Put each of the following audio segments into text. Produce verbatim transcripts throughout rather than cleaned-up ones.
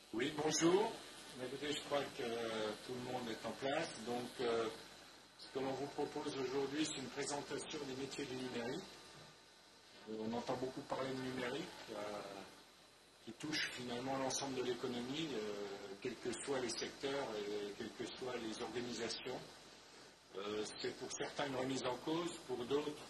Oui, bonjour. Écoutez, je crois que euh, tout le monde est en place. Donc, euh, ce que l'on vous propose aujourd'hui, c'est une présentation des métiers du numérique. Euh, on entend beaucoup parler de numérique, euh, qui touche finalement l'ensemble de l'économie, euh, quels que soient les secteurs et quelles que soient les organisations. Euh, c'est pour certains une remise en cause, pour d'autres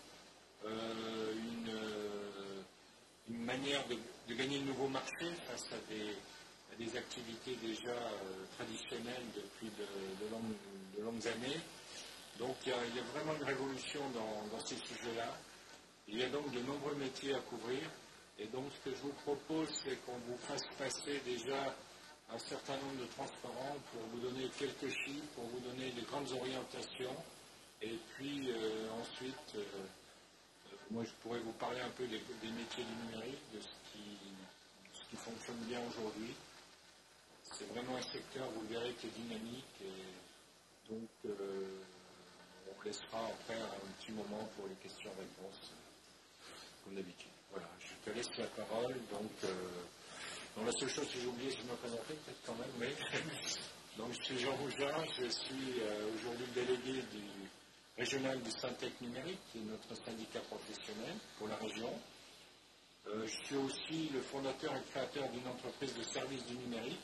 euh, une, euh, une manière de, de gagner de nouveaux marchés face à des à des activités déjà euh, traditionnelles depuis de, de, longues, de longues années. Donc il y, a, il y a vraiment une révolution dans, dans ces sujets-là. Il y a donc de nombreux métiers à couvrir. Et donc ce que je vous propose, c'est qu'on vous fasse passer déjà un certain nombre de transparents pour vous donner quelques chiffres, pour vous donner les grandes orientations. Et puis euh, ensuite, euh, euh, moi je pourrais vous parler un peu des, des métiers du numérique, de ce qui, ce qui fonctionne bien aujourd'hui. C'est vraiment un secteur, vous le verrez, qui est dynamique et donc euh, on laissera après un petit moment pour les questions-réponses, comme d'habitude. Voilà, je te laisse la parole. Donc, euh, donc la seule chose que j'ai oublié, c'est de me présenter peut-être quand même, mais donc je suis Jean Rougeat, je suis euh, aujourd'hui le délégué du régional du Syntec numérique, qui est notre syndicat professionnel pour la région. Euh, je suis aussi le fondateur et créateur d'une entreprise de services du numérique.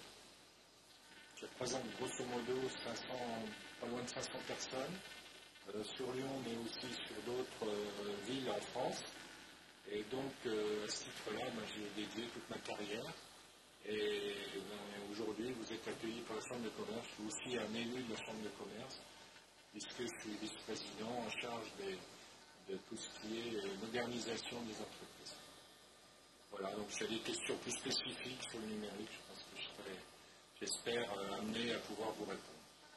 Je représente grosso modo cinq cents, pas loin de cinq cents personnes euh, sur Lyon, mais aussi sur d'autres euh, villes en France. Et donc, euh, à ce titre-là, ben, j'ai dédié toute ma carrière. Et ben, aujourd'hui, vous êtes accueillis par la Chambre de commerce. Je suis aussi un élu de la Chambre de commerce, puisque je suis vice-président en charge des, de tout ce qui est euh, modernisation des entreprises. Voilà, donc s'il y a des questions plus spécifiques sur le numérique, je pense que je serai, j'espère, euh, amené à pouvoir vous répondre.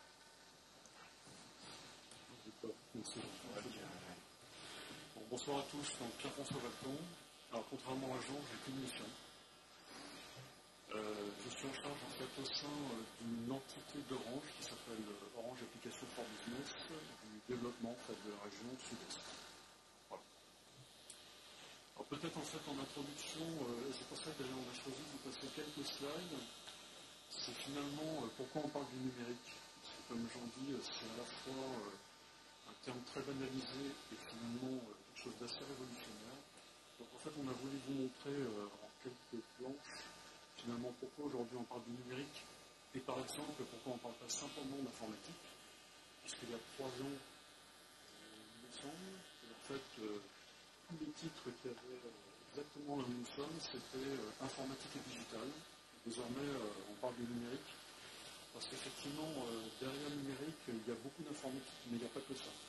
Merci. Bon, bonsoir à tous, donc Pierre-François Valton. Alors contrairement à Jean, j'ai qu'une mission. Euh, je suis en charge en fait au sein euh, d'une entité d'Orange qui s'appelle euh, Orange Application for Business, du développement en fait, de la région Sud-Est. Voilà. Alors peut-être en fait en introduction, euh, c'est pour ça que d'ailleurs on a choisi de vous passer quelques slides. C'est finalement euh, pourquoi on parle du numérique. Parce que comme Jean dit, euh, c'est à la fois euh, un terme très banalisé et finalement euh, quelque chose d'assez révolutionnaire. Donc en fait, on a voulu vous montrer euh, en quelques planches finalement pourquoi aujourd'hui on parle du numérique et par exemple pourquoi on ne parle pas simplement d'informatique, puisqu'il y a trois ans, euh, il me semble, et en fait, euh, tous les titres qui avaient euh, exactement la même somme, c'était euh, informatique et digital. Désormais, euh, on parle du numérique. Parce qu'effectivement, euh, derrière le numérique, il y a beaucoup d'informatique, mais il n'y a pas que ça.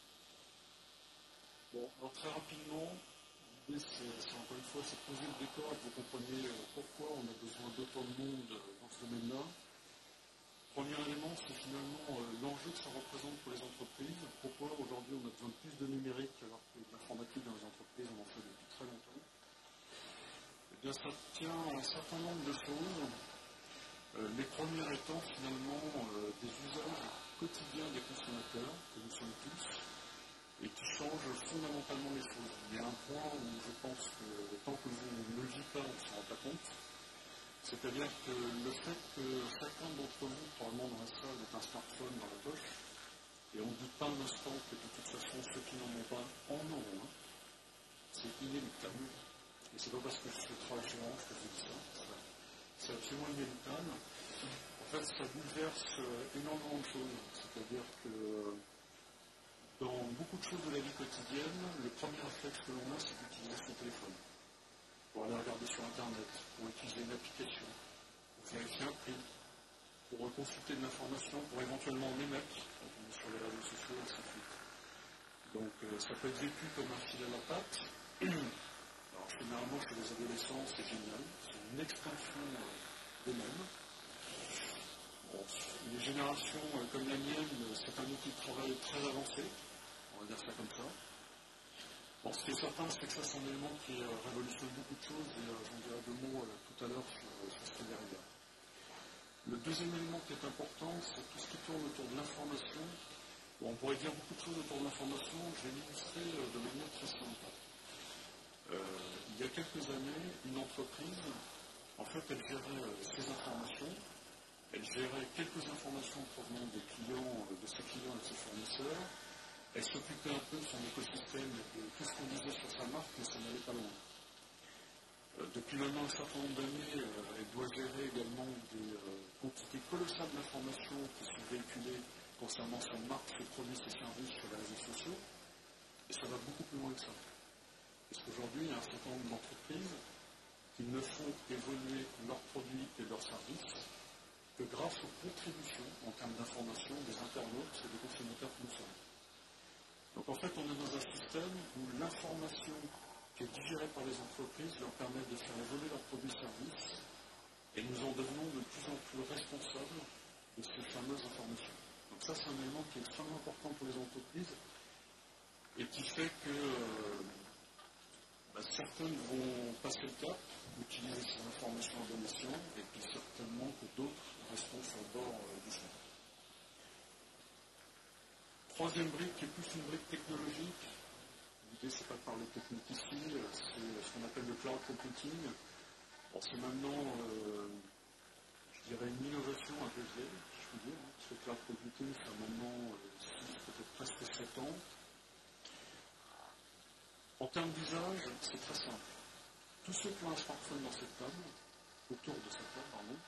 Bon, alors très rapidement, l'idée c'est, c'est encore une fois, c'est de poser le décor et que vous compreniez euh, pourquoi on a besoin d'autant de monde euh, dans ce domaine-là. Premier élément, c'est finalement euh, l'enjeu que ça représente pour les entreprises. Pourquoi aujourd'hui on a besoin de plus de numérique alors que l'informatique dans les entreprises, on en fait depuis très longtemps. Eh bien, ça tient à un certain nombre de choses. Euh, les premières étant finalement euh, des usages quotidiens des consommateurs, que nous sommes tous, et qui changent fondamentalement les choses. Il y a un point où je pense que tant que vous ne le vivez pas, on ne s'en rend pas compte. C'est-à-dire que le fait que chacun d'entre vous, probablement dans la salle, ait un smartphone dans la poche, et on ne doute pas un instant que de toute façon ceux qui n'en ont pas en auront un, c'est inéluctable. Et c'est pas parce que je suis très gérant que je dis ça. C'est absolument inéluctable. En fait, ça bouleverse énormément de choses. C'est-à-dire que dans beaucoup de choses de la vie quotidienne, le premier réflexe que l'on a, c'est d'utiliser son téléphone. Pour aller regarder sur Internet, pour utiliser une application, pour vérifier un prix, pour consulter de l'information, pour éventuellement en émettre, quand on est sur les réseaux sociaux, et ainsi de suite. Donc euh, ça peut être vécu comme un fil à la patte. Alors généralement, chez les adolescents, c'est génial. C'est une extension euh, d'eux-mêmes. Bon, les générations euh, comme la mienne, c'est un outil de travail très avancé, on va dire ça comme ça. Bon, ce qui est certain, c'est que ça, c'est un élément qui euh, révolutionne beaucoup de choses, et euh, j'en dirai deux mots euh, tout à l'heure sur, sur ce qu'il y a derrière. Le deuxième élément qui est important, c'est tout ce qui tourne autour de l'information. Bon, on pourrait dire beaucoup de choses autour de l'information, je vais l'illustrer euh, de manière très simple. Euh, il y a quelques années, une entreprise En fait, elle gérait euh, ces informations, elle gérait quelques informations provenant des clients, euh, de ses clients et de ses fournisseurs, elle s'occupait un peu de son écosystème et de tout ce qu'on disait sur sa marque, mais ça n'allait pas loin. Euh, depuis maintenant un certain nombre d'années, euh, elle doit gérer également des euh, quantités colossales d'informations qui sont véhiculées concernant sa marque, ses produits, ses services sur les réseaux sociaux, et ça va beaucoup plus loin que ça. Parce qu'aujourd'hui, il y a un certain nombre d'entreprises qui ne font évoluer leurs produits et leurs services que grâce aux contributions en termes d'information des internautes et des consommateurs que nous sommes. Donc en fait, on est dans un système où l'information qui est digérée par les entreprises leur permet de faire évoluer leurs produits et services, et nous en devenons de plus en plus responsables de ces fameuses informations. Donc ça, c'est un élément qui est extrêmement important pour les entreprises et qui fait que euh, bah, certaines vont passer le cap, utiliser ces informations à bon escient, et puis certainement que d'autres resteront sur le bord euh, du chemin. Troisième brique, qui est plus une brique technologique. L'idée, c'est pas de parler technique ici, c'est ce qu'on appelle le cloud computing. Bon, c'est maintenant, euh, je dirais, une innovation un peu vieille, si je puis dire. Hein. Ce cloud computing, ça a maintenant euh, six, peut-être presque sept ans. En termes d'usage, c'est très simple. Tous ceux qui ont un smartphone dans cette table, autour de cette table, pardon,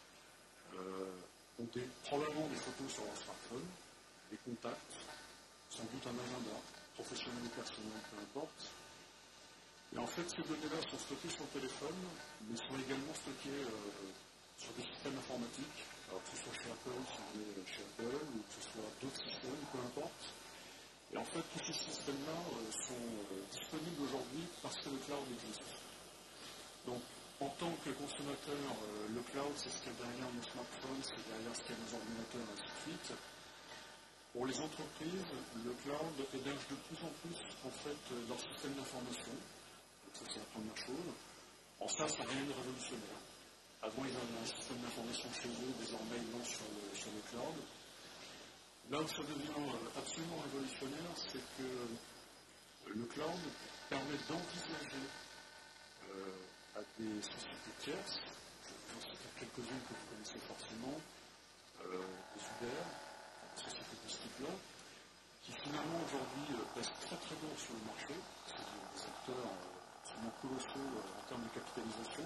euh, ont des, probablement des photos sur leur smartphone, des contacts, sans doute un agenda, professionnel ou personnel, peu importe. Et en fait, ces données-là sont stockées sur le téléphone, mais sont également stockées euh, sur des systèmes informatiques, alors que ce soit chez Apple, si on est chez Apple, ou que ce soit d'autres systèmes, peu importe. Et en fait, tous ces systèmes-là euh, sont euh, disponibles aujourd'hui parce que le cloud existe. Donc, en tant que consommateur, euh, le cloud, c'est ce qu'il y a derrière nos smartphones, c'est derrière ce qu'il y a nos ordinateurs, et ainsi de suite. Pour les entreprises, le cloud héberge de plus en plus en fait, leur système d'information. Ça, c'est la première chose. En ça, ça n'a rien de révolutionnaire. Avant, ils avaient un système d'information chez eux, désormais, ils l'ont sur le, sur le cloud. Là où ça devient absolument révolutionnaire, c'est que le cloud permet d'envisager euh, à des sociétés tierces, je vais vous en citer quelques-unes que vous connaissez forcément, euh, des Uber, des sociétés de ce type-là, qui finalement aujourd'hui euh, pèsent très très lourd sur le marché, c'est des acteurs euh, absolument colossaux euh, en termes de capitalisation.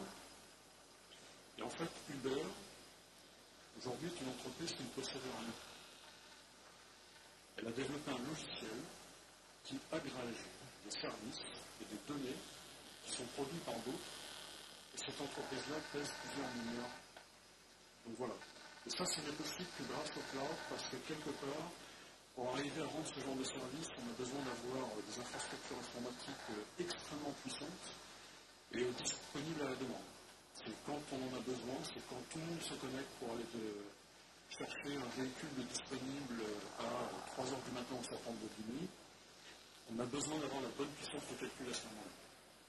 Et en fait, Uber, aujourd'hui, est une entreprise qui ne possède rien. Elle a développé un logiciel qui agrège des services et des données qui sont produits par d'autres. Et cette entreprise-là pèse plusieurs milliards. Donc voilà. Et ça, ce n'est possible que grâce au cloud, parce que quelque part, pour arriver à rendre ce genre de service, on a besoin d'avoir des infrastructures informatiques extrêmement puissantes et disponibles à la demande. C'est quand on en a besoin, c'est quand tout le monde se connecte pour aller de chercher un véhicule disponible à trois heures du matin ou sept heures de nuit. On a besoin d'avoir la bonne puissance de calcul à ce moment-là.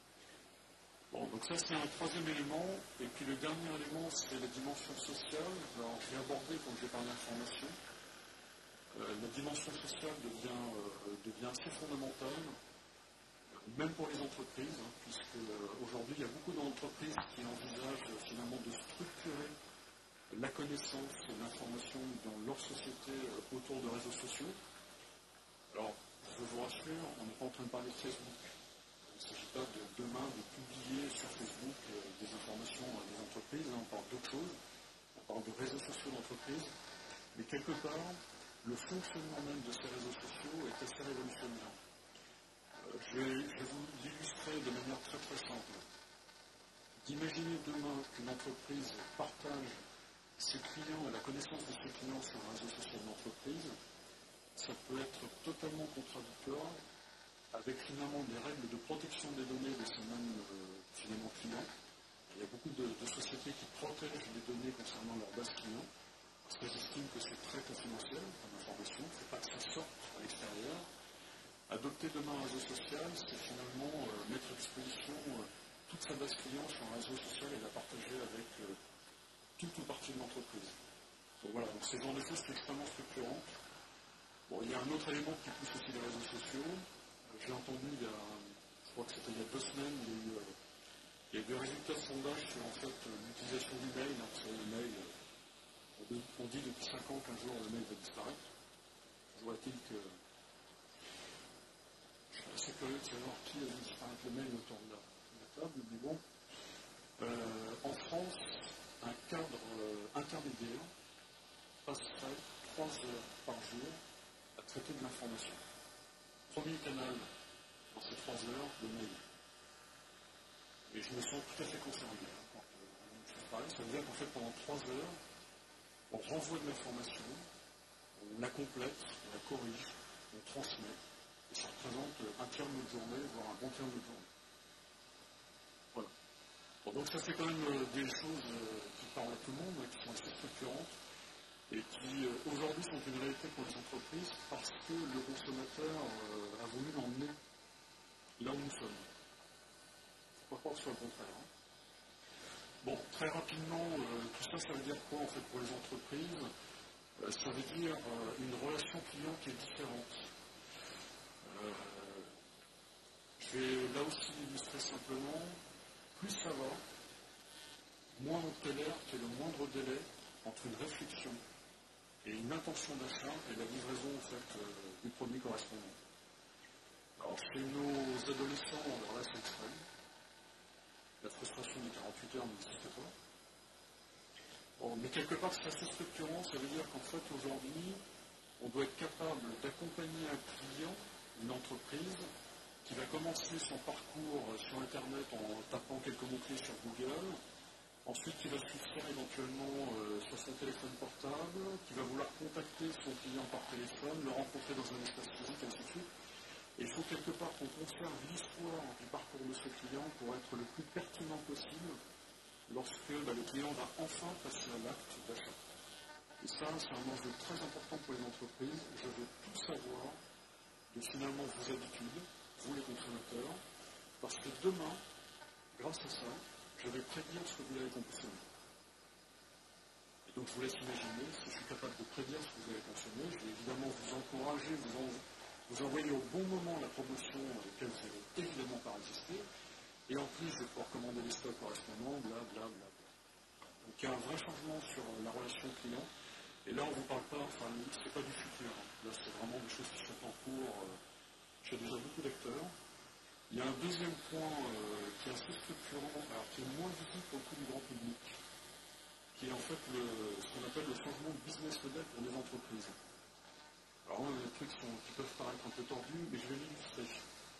Bon, donc ça c'est un troisième élément. Et puis le dernier élément, c'est la dimension sociale. Alors je vais aborder quand j'ai parlé d'information. Euh, la dimension sociale devient, euh, devient assez fondamentale, même pour les entreprises, hein, puisque euh, aujourd'hui il y a beaucoup d'entreprises qui envisagent euh, finalement de structurer la connaissance et l'information dans leur société euh, autour de réseaux sociaux. Alors, je vous rassure, on n'est pas en train de parler de Facebook. Il ne s'agit pas de demain de publier sur Facebook euh, des informations à des entreprises, hein, on parle d'autre chose, on parle de réseaux sociaux d'entreprise, mais quelque part, le fonctionnement même de ces réseaux sociaux est assez révolutionnaire. Euh, je, vais, je vais vous l'illustrer de manière très très simple. D'imaginer demain qu'une entreprise partage ses clients et la connaissance de ses clients sur un réseau social d'entreprise, ça peut être totalement contradictoire avec finalement des règles de protection des données de ces mêmes euh, finalement clients. Il y a beaucoup de, de sociétés qui protègent les données concernant leurs bases clients, parce qu'elles estiment que c'est très confidentiel comme information, il ne faut pas que ça sorte à l'extérieur. Adopter demain un réseau social, c'est finalement euh, mettre à disposition euh, toute sa base client sur un réseau social et la partager avec euh, toute ou partie de l'entreprise. Donc voilà, donc c'est le genre de choses qui est extrêmement structurante. Bon, il y a un autre élément qui pousse aussi les réseaux sociaux. Euh, j'ai entendu il y a, je crois que c'était il y a deux semaines, il y a eu euh, Il y a des résultats de sondage sur en fait, l'utilisation du mail. Hein, sur le mail euh, on dit depuis cinq ans qu'un jour le mail va disparaître. Toujours est-il que je suis assez curieux de savoir qui a vu disparaître le mail autour de la, de la table, mais bon. Euh, en France, un cadre euh, intermédiaire passerait trois heures par jour à traiter de l'information. Premier canal dans ces trois heures, le mail. Et je me sens tout à fait concerné. Hein, quand euh, je parle, ça veut dire qu'en fait, pendant trois heures, on renvoie de l'information, on la complète, on la corrige, on transmet, et ça représente un tiers de notre journée, voire un bon tiers de notre journée. Voilà. Bon, donc ça fait quand même euh, des choses euh, qui parlent à tout le monde, hein, qui sont assez structurantes, et qui euh, aujourd'hui sont une réalité pour les entreprises parce que le consommateur euh, a voulu l'emmener là où nous sommes. Il ne faut pas croire que ce soit le contraire. Hein. Bon, très rapidement, euh, tout ça, ça veut dire quoi en fait pour les entreprises? euh, Ça veut dire euh, une relation client qui est différente. Euh, je vais là aussi illustrer simplement, plus ça va, moins on tolère qu'il y ait le moindre délai entre une réflexion et une intention d'achat et la livraison en fait, euh, du produit correspondant. Alors chez nos adolescents, alors là c'est extrême. La frustration des quarante-huit heures n'existe pas. Bon, mais quelque part c'est assez structurant, ça veut dire qu'en fait aujourd'hui, on doit être capable d'accompagner un client, une entreprise, qui va commencer son parcours sur Internet en tapant quelques mots-clés sur Google, ensuite qui va suivre ça éventuellement euh, sur son téléphone portable, qui va vouloir contacter son client par téléphone, le rencontrer dans un espace physique, ainsi de suite. Et il faut quelque part qu'on conserve l'histoire du parcours de ce client pour être le plus pertinent possible lorsque bah, le client va enfin passer à l'acte d'achat. Et ça, c'est un enjeu très important pour les entreprises. Je veux tout savoir de finalement vos habitudes, vous les consommateurs, parce que demain, grâce à ça, je vais prédire ce que vous allez consommer. Et donc je vous laisse imaginer, si je suis capable de prédire ce que vous allez consommer, je vais évidemment vous encourager, vous, en, vous envoyer au bon moment la promotion à laquelle vous n'allez évidemment pas résister, et en plus je vais pouvoir commander les stocks correspondants, blablabla. Bla, bla, bla. Donc il y a un vrai changement sur la relation client, et là on ne vous parle pas, enfin c'est pas du futur, hein. Là c'est vraiment des choses qui sont en cours euh, chez déjà beaucoup d'acteurs. Il y a un deuxième point euh, qui est assez structurant, alors qui est moins visible pour le coup du grand public, qui est en fait le, ce qu'on appelle le changement de business model pour les entreprises. Alors là, les trucs sont, qui peuvent paraître un peu tordus, mais je vais l'illustrer.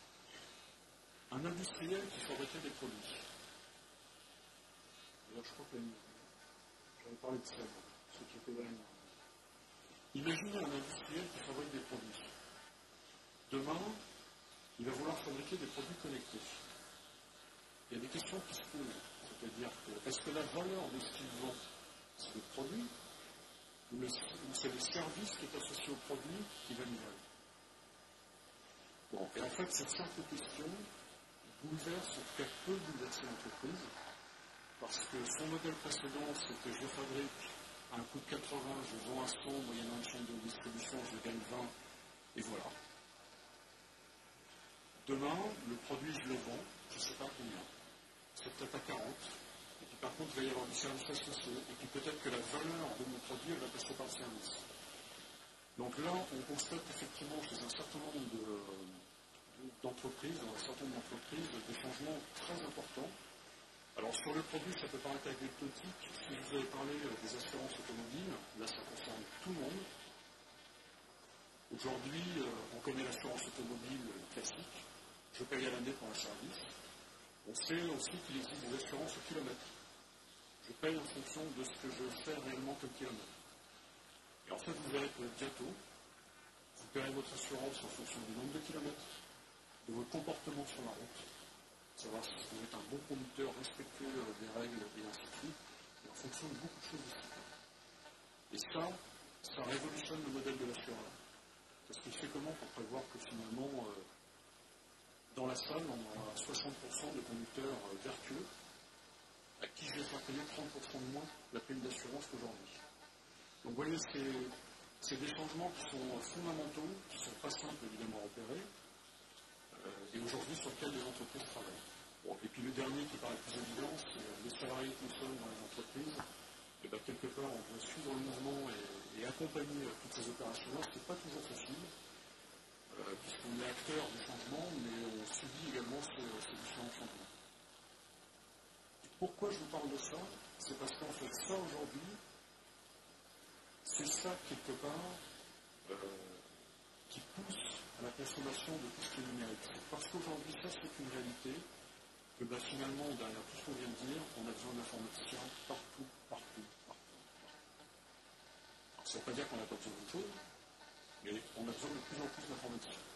Un industriel qui fabriquait des produits. D'ailleurs, je crois que j'avais parlé de ça, ceux qui étaient là. Imaginez un industriel qui fabrique des produits. Demain, il va vouloir fabriquer des produits connectés. Il y a des questions qui se posent. C'est-à-dire que, est-ce que la valeur de ce qu'il vend, c'est le produit, ou, le, ou c'est le service qui est associé au produit qui va livrer? Bon, et en fait, cette simple question bouleverse, en tout cas peut bouleverser l'entreprise, parce que son modèle précédent, c'était je fabrique à un coût de quatre-vingts, je vends à cent, moyennant une chaîne de distribution, je gagne vingt, et voilà. Demain, le produit, je le vends, je ne sais pas combien. C'est peut-être à quarante. Et puis par contre, il va y avoir du service associé. Et puis peut-être que la valeur de mon produit, elle va passer par le service. Donc là, on constate effectivement chez un certain nombre de, de, d'entreprises, dans un certain nombre d'entreprises, des changements très importants. Alors sur le produit, ça peut paraître anecdotique. Si je vous avais parlé des assurances automobiles, là ça concerne tout le monde. Aujourd'hui, euh, on connaît l'assurance automobile classique. Je paye à l'année pour un service. On sait aussi qu'il existe des assurances au kilomètre. Je paye en fonction de ce que je fais réellement comme kilomètre. Et en fait, vous verrez que bientôt, vous paierez votre assurance en fonction du nombre de kilomètres, de votre comportement sur la route, savoir si vous êtes un bon conducteur, respectueux des règles et ainsi de suite, et en fonction de beaucoup de choses aussi. Et ça, ça révolutionne le modèle de l'assureur. Parce qu'il fait comment pour prévoir que finalement, euh, dans la salle, on a soixante pour cent de conducteurs euh, vertueux à qui je vais faire payer trente pour cent de moins la prime d'assurance qu'aujourd'hui. Donc vous voyez, c'est, c'est des changements qui sont fondamentaux, qui ne sont pas simples évidemment à opérer, euh, et aujourd'hui sur lesquels les entreprises travaillent. Bon, et puis le dernier qui paraît plus évident, c'est les salariés que nous sommes dans les entreprises. Et bien, quelque part, on doit suivre le mouvement et, et accompagner euh, toutes ces opérations-là. Ce n'est pas toujours facile, euh, puisqu'on est acteur du changement, mais on subit également ces, ces différents changements. Et pourquoi je vous parle de ça? C'est parce qu'en fait, ça aujourd'hui, c'est ça, quelque part, euh, qui pousse à la consommation de tout ce qui est numérique. C'est parce qu'aujourd'hui, ça, c'est une réalité, que ben, finalement, derrière tout ce qu'on vient de dire, on a besoin d'informaticiens partout, partout, partout. Alors, ça ne veut pas dire qu'on n'a pas besoin d'autre chose, mais on a besoin de plus en plus d'informaticiens.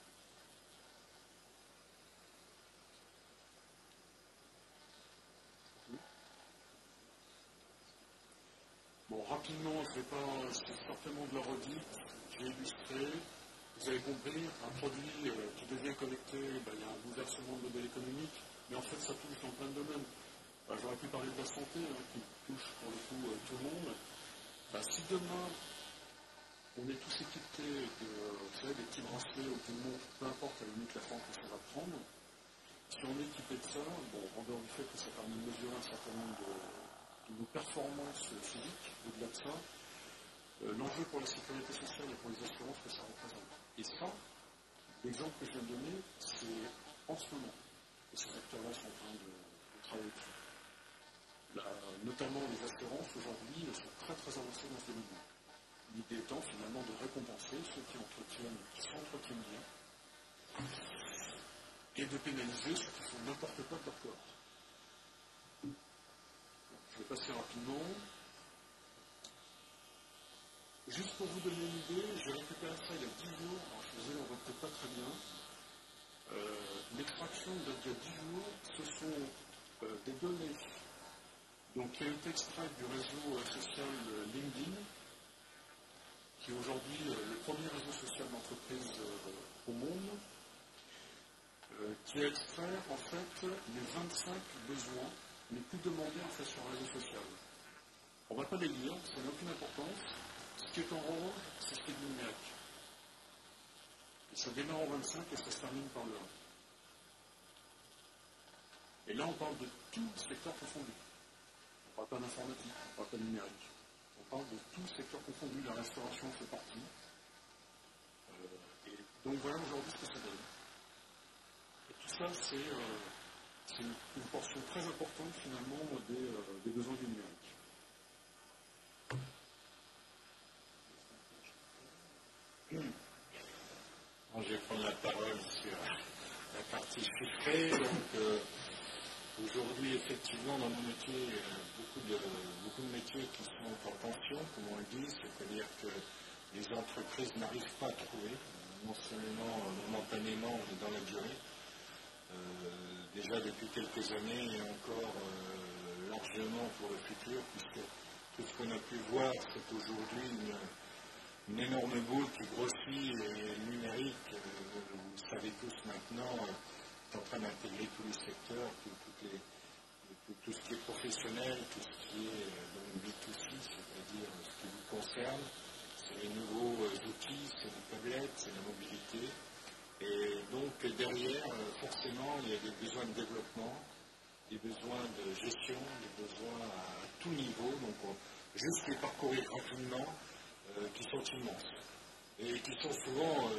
Bon, rapidement, c'est pas, c'est certainement de la redite, j'ai illustré. Vous avez compris, un produit euh, qui devient connecté, ben, il y a un bouleversement de modèle économique, mais en fait ça touche dans plein de domaines. Ben, j'aurais pu parler de la santé, hein, qui touche pour le coup euh, tout le monde. Ben, si demain on est tous équipés de, vous savez, des petits bracelets au tout le monde, peu importe à la limite la forme que ça va prendre, si on est équipé de ça, bon, en dehors du fait que ça permet de mesurer un certain nombre de, de nos performances physiques, au-delà de ça, euh, l'enjeu pour la sécurité sociale et pour les assurances que ça représente. Et ça, l'exemple que je viens de donner, c'est en ce moment que ces acteurs-là sont en train de, de travailler dessus. Là, notamment les assurances, aujourd'hui, sont très très avancées dans ce domaine. L'idée étant finalement de récompenser ceux qui entretiennent, qui s'entretiennent bien, et de pénaliser ceux qui font n'importe quoi de leur corps. Je vais passer rapidement. Juste pour vous donner une idée, j'ai récupéré ça il y a dix jours, alors je faisais, on ne voit peut-être pas très bien. Euh, L'extraction date d'il y a dix jours, ce sont euh, des données donc, qui ont été extraites du réseau euh, social euh, LinkedIn, qui est aujourd'hui euh, le premier réseau social d'entreprise euh, au monde, euh, qui a extrait en fait les vingt-cinq besoins les plus demandés en fait sur un réseau social. On ne va pas les lire, ça n'a aucune importance. Ce qui est en rouge, c'est ce qui est du numérique. Et ça démarre en vingt-cinq et ça se termine par le un. Et là, on parle de tout secteur confondu. On ne parle pas d'informatique, on ne parle pas de numérique. On parle de tout secteur confondu. La restauration fait partie. Euh, et donc voilà aujourd'hui ce que ça donne. Et tout ça, c'est euh, une, une portion très importante finalement des, euh, des besoins du numérique. Bon, je vais prendre la parole sur la partie chiffrée. Donc, euh, aujourd'hui, effectivement, dans nos métiers, euh, beaucoup, de, beaucoup de métiers qui sont en tension, comme on le dit, c'est-à-dire que les entreprises n'arrivent pas à trouver, non seulement momentanément, mais dans la durée. Euh, déjà depuis quelques années et encore euh, largement pour le futur, puisque tout ce qu'on a pu voir, c'est aujourd'hui une une énorme boule qui grossit et le numérique, euh, vous le savez tous maintenant, euh, est en train d'intégrer tous les secteurs, tout, tout, les, tout, tout ce qui est professionnel, tout ce qui est euh, donc B deux C, c'est-à-dire ce qui vous concerne, c'est les nouveaux euh, outils, c'est les tablettes, c'est la mobilité. Et donc derrière, euh, forcément, il y a des besoins de développement, des besoins de gestion, des besoins à tout niveau. Donc on, juste les parcourir rapidement, Euh, qui sont immenses et qui sont souvent euh,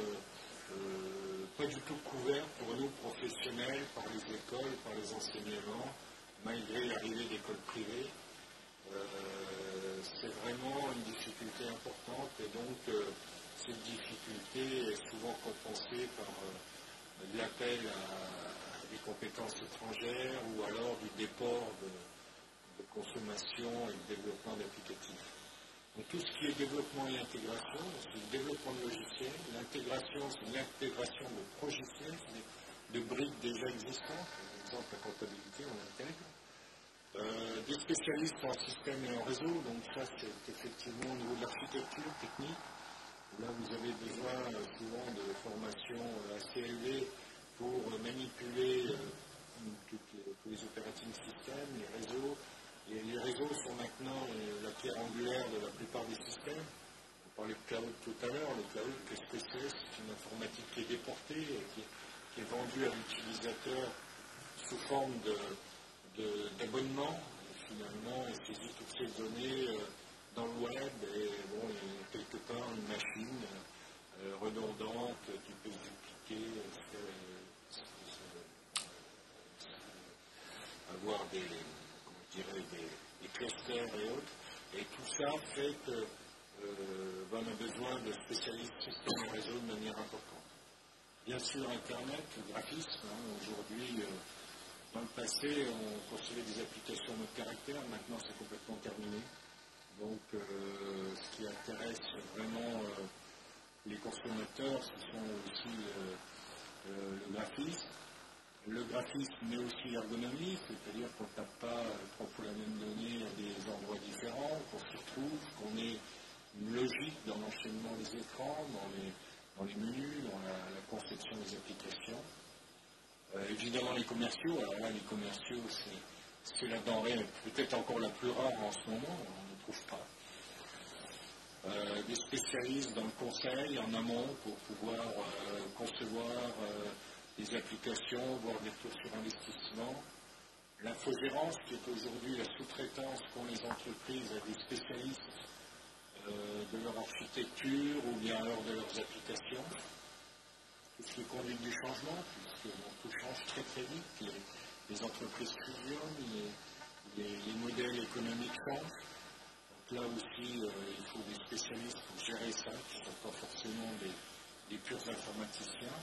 euh, pas du tout couverts pour nous professionnels par les écoles, par les enseignements, malgré l'arrivée d'écoles privées. Euh, c'est vraiment une difficulté importante et donc euh, cette difficulté est souvent compensée par euh, l'appel à, à des compétences étrangères ou alors du déport de, de consommation et de développement d'applicatifs. Donc tout ce qui est développement et intégration, c'est le développement de logiciels. L'intégration, c'est l'intégration de logiciels, de briques déjà existantes. Par exemple, la comptabilité, on l'intègre. Euh, des spécialistes en système et en réseau, donc ça, c'est effectivement au niveau de l'architecture technique. Là, vous avez besoin euh, souvent de formations euh, assez élevées pour euh, manipuler euh, toutes les, tous les operating systems, les réseaux. Et les réseaux sont maintenant la pierre angulaire de la plupart des systèmes. On parlait de cloud tout à l'heure. Le cloud, qu'est-ce que c'est? C'est une informatique qui est déportée et qui, qui est vendue à l'utilisateur sous forme d'abonnement, finalement, et saisit toutes ces données euh, dans le web, et bon, il y a quelque part une machine euh, redondante qui peut dupliquer, euh, avoir des, comment je dirais, des, des clusters et autres, et tout ça fait que euh, ben, on a besoin de spécialistes systèmes et réseaux de manière importante. Bien sûr, Internet, le graphisme, hein, aujourd'hui, euh, dans le passé, on concevait des applications de caractère, maintenant c'est complètement terminé. Donc, euh, ce qui intéresse vraiment euh, les consommateurs, ce sont aussi euh, euh, le graphisme. Le graphisme, mais aussi l'ergonomie, c'est-à-dire qu'on ne tape pas trois fois la même donnée à des endroits différents, qu'on s'y retrouve, qu'on ait une logique dans l'enchaînement des écrans, dans les, dans les menus, dans la, la conception des applications. Euh, évidemment, les commerciaux, alors là, les commerciaux, c'est la denrée peut-être encore la plus rare en ce moment, on ne trouve pas. Euh, des spécialistes dans le conseil en amont pour pouvoir euh, concevoir euh, des applications, voire des retours sur investissement. L'infogérance, qui est aujourd'hui la sous-traitance qu'ont les entreprises à des spécialistes euh, de leur architecture ou bien alors de leurs applications. Tout ce qui est conduite du changement, puisque bon, tout change très très vite, les, les entreprises fusionnent, les, les, les modèles économiques changent. Donc là aussi, euh, il faut des spécialistes pour gérer ça, qui ne sont pas forcément des, des purs informaticiens.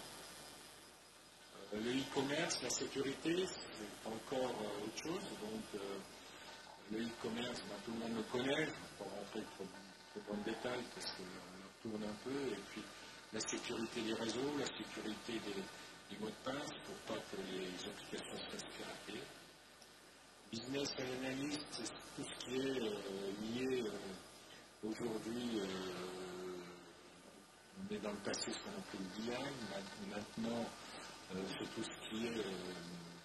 Euh, le e-commerce, la sécurité, c'est encore euh, autre chose. Donc euh, le e-commerce, ben, tout le monde le connaît, je ne vais pas rentrer trop, trop dans le détail parce qu'on tourne un peu. Et puis la sécurité des réseaux, la sécurité des, des mots de passe pour pas que les applications se fassent pirater. Business analyst, c'est tout ce qui est euh, lié euh, aujourd'hui, euh, on est dans le passé ce qu'on appelle le B I, maintenant euh, c'est tout ce qui est euh,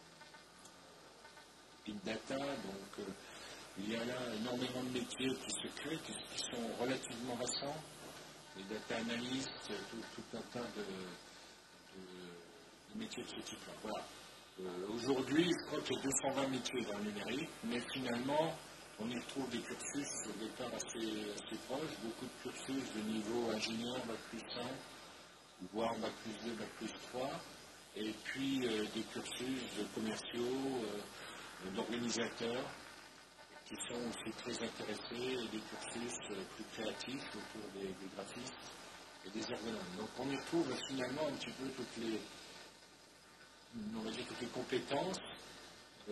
big data, donc euh, il y a là énormément de métiers qui se créent, qui, qui sont relativement récents, les data analystes, tout, tout un tas de, de, de métiers de ce type-là. Voilà. Euh, Aujourd'hui, je crois qu'il y a deux cent vingt métiers dans le numérique, mais finalement, on y retrouve des cursus au départ assez, assez proches, beaucoup de cursus de niveau ingénieur, bac plus cinq, voire bac plus deux, bac plus trois, et puis euh, des cursus de commerciaux, euh, d'organisateurs, qui sont aussi très intéressés, et des cursus euh, plus créatifs autour des, des graphistes et des ergonomes. Donc on y retrouve finalement un petit peu toutes les on va dire toutes les compétences. Euh,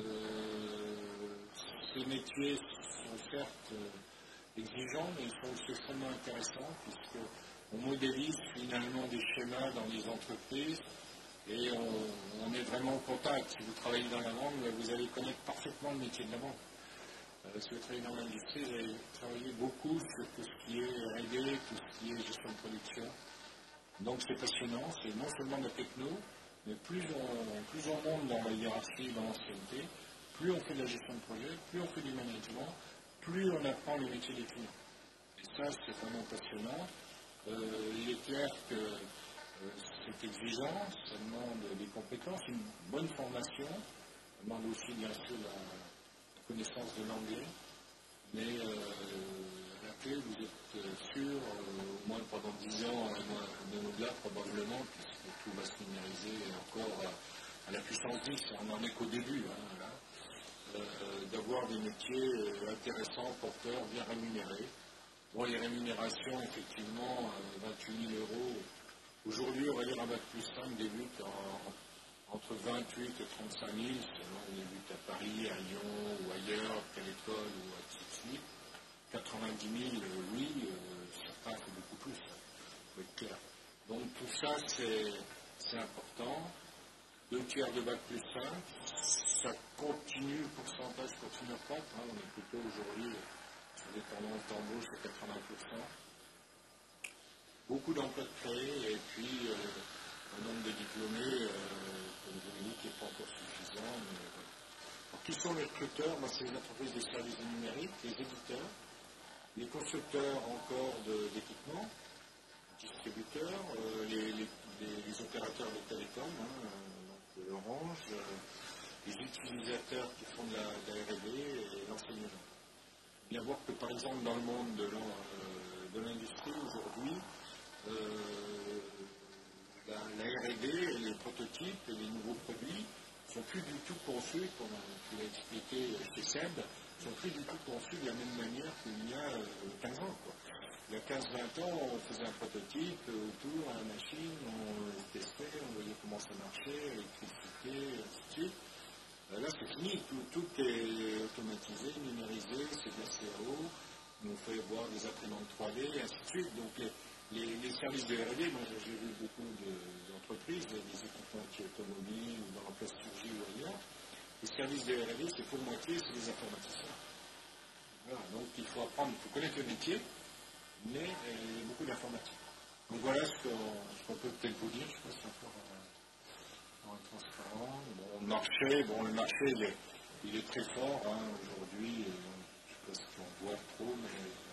ces métiers sont certes euh, exigeants, mais ils sont aussi extrêmement intéressants puisqu'on modélise finalement des schémas dans les entreprises et on, on est vraiment en contact. Si vous travaillez dans la vente, vous allez connaître parfaitement le métier de la vente. Euh, si vous travaillez dans l'industrie, vous allez travailler beaucoup sur tout ce qui est R et D, tout ce qui est gestion de production. Donc c'est passionnant, c'est non seulement de la techno, mais plus on, plus on monte dans la hiérarchie, dans l'ancienneté, plus on fait de la gestion de projet, plus on fait du management, plus on apprend les métiers des clients. Et ça, c'est vraiment passionnant. Euh, il est clair que euh, c'est exigeant, ça demande des compétences, une bonne formation, ça demande aussi bien sûr la, la connaissance de l'anglais, mais euh, à la clé, vous êtes sûr, euh, au moins pendant dix ans, même au-delà probablement, puisque tout va se numériser encore à, à la puissance dix, on n'en est qu'au début, hein, là, euh, d'avoir des métiers euh, intéressants, porteurs, bien rémunérés. Bon, les rémunérations, effectivement, euh, vingt-huit mille euros, aujourd'hui, on va dire un bac plus cinq débute en, entre vingt-huit et trente-cinq mille, selon on débute à Paris, à Lyon ou ailleurs, à quelle école ou à Tixi. quatre-vingt-dix mille, euh, oui, euh, certains font beaucoup plus, il faut être clair. Donc tout ça, c'est important. Deux tiers de bac plus cinq, ça continue, le pourcentage continue à croître. Hein, on est plutôt aujourd'hui sur des tendances d'embauche à quatre-vingts pour cent. Beaucoup d'emplois créés et puis euh, un nombre de diplômés, euh, comme je l'ai dit, qui n'est pas encore suffisant. Mais, euh. Alors, qui sont les recruteurs? Ben, c'est les entreprises des services du numérique, les éditeurs, les constructeurs encore d'équipements, distributeurs, euh, les, les, les, les opérateurs de télécom, hein, euh, donc Orange, euh, les utilisateurs qui font de la, de la R et D et l'enseignement. Bien voir que par exemple dans le monde de l'industrie aujourd'hui, euh, la, la R et D et les prototypes et les nouveaux produits ne sont plus du tout conçus, comme tu l'as expliqué chez Seb, ne sont plus du tout conçus de la même manière qu'il y a quinze ans, quoi. Il y a quinze vingt ans, on faisait un prototype autour à la machine, on testait, on voyait comment ça marchait, l'électricité, et ainsi de suite. Là, c'est fini, tout, tout est automatisé, numérisé, c'est de la C A O, on fait voir des imprimantes trois D, et ainsi de suite. Donc, les, les, les services de R et D, moi j'ai vu beaucoup d'entreprises, de, des équipements automobiles, ou dans la plasturgie ou ailleurs. Les services de R et D, c'est pour moitié, c'est des informaticiens. Voilà, donc il faut apprendre, il faut connaître le métier, mais euh, il y a beaucoup d'informatique. Donc voilà ce qu'on peut peut-être vous dire, je ne sais pas si c'est encore euh, en transparent. Bon, le marché, bon, le marché il est, il est très fort hein, aujourd'hui, je ne sais pas si on voit trop, mais...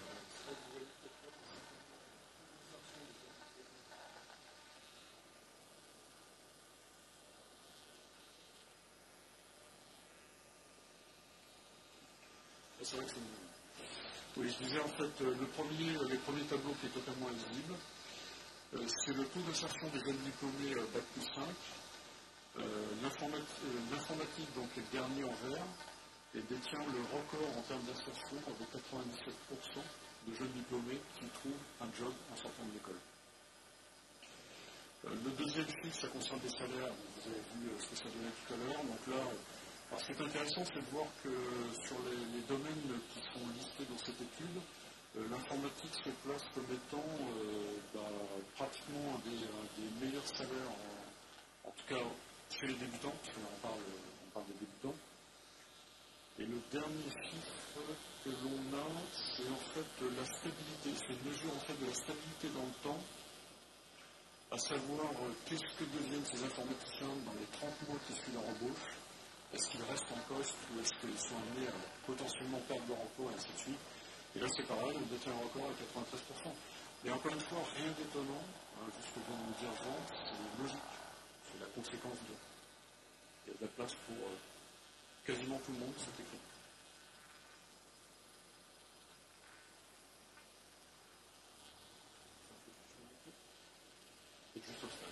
C'est vrai que oui, je disais en fait, le premier, les premiers tableaux qui est totalement invisible, euh, c'est le taux d'insertion des jeunes diplômés euh, bac plus cinq. Euh, L'informatique, donc, est le dernier en vert et détient le record en termes d'insertion avec quatre-vingt-dix-sept pour cent de jeunes diplômés qui trouvent un job en sortant de l'école. Euh, le deuxième chiffre, ça concerne les salaires. Vous avez vu euh, ce que ça donnait tout à l'heure. Donc là, alors ce qui est intéressant, c'est de voir que sur les, les domaines qui sont listés dans cette étude, euh, l'informatique se place comme étant euh, bah, pratiquement un des, un des meilleurs salaires, en, en tout cas chez les débutants, parce que là on parle, on parle des débutants. Et le dernier chiffre que l'on a, c'est en fait la stabilité, c'est une mesure en fait de la stabilité dans le temps, à savoir euh, qu'est-ce que deviennent ces informaticiens dans les trente mois qui suivent leur embauche. Est-ce qu'ils restent en poste ou est-ce qu'ils sont amenés à potentiellement perdre leur emploi et ainsi de suite. Et là, c'est pareil, on détient un record à quatre-vingt-treize pour cent. Mais encore une fois, rien d'étonnant, hein, juste ce que vient de nous dire Jean, c'est logique. C'est la conséquence de. Il y a de la place pour euh, quasiment tout le monde, c'est écrit. Et juste au stade.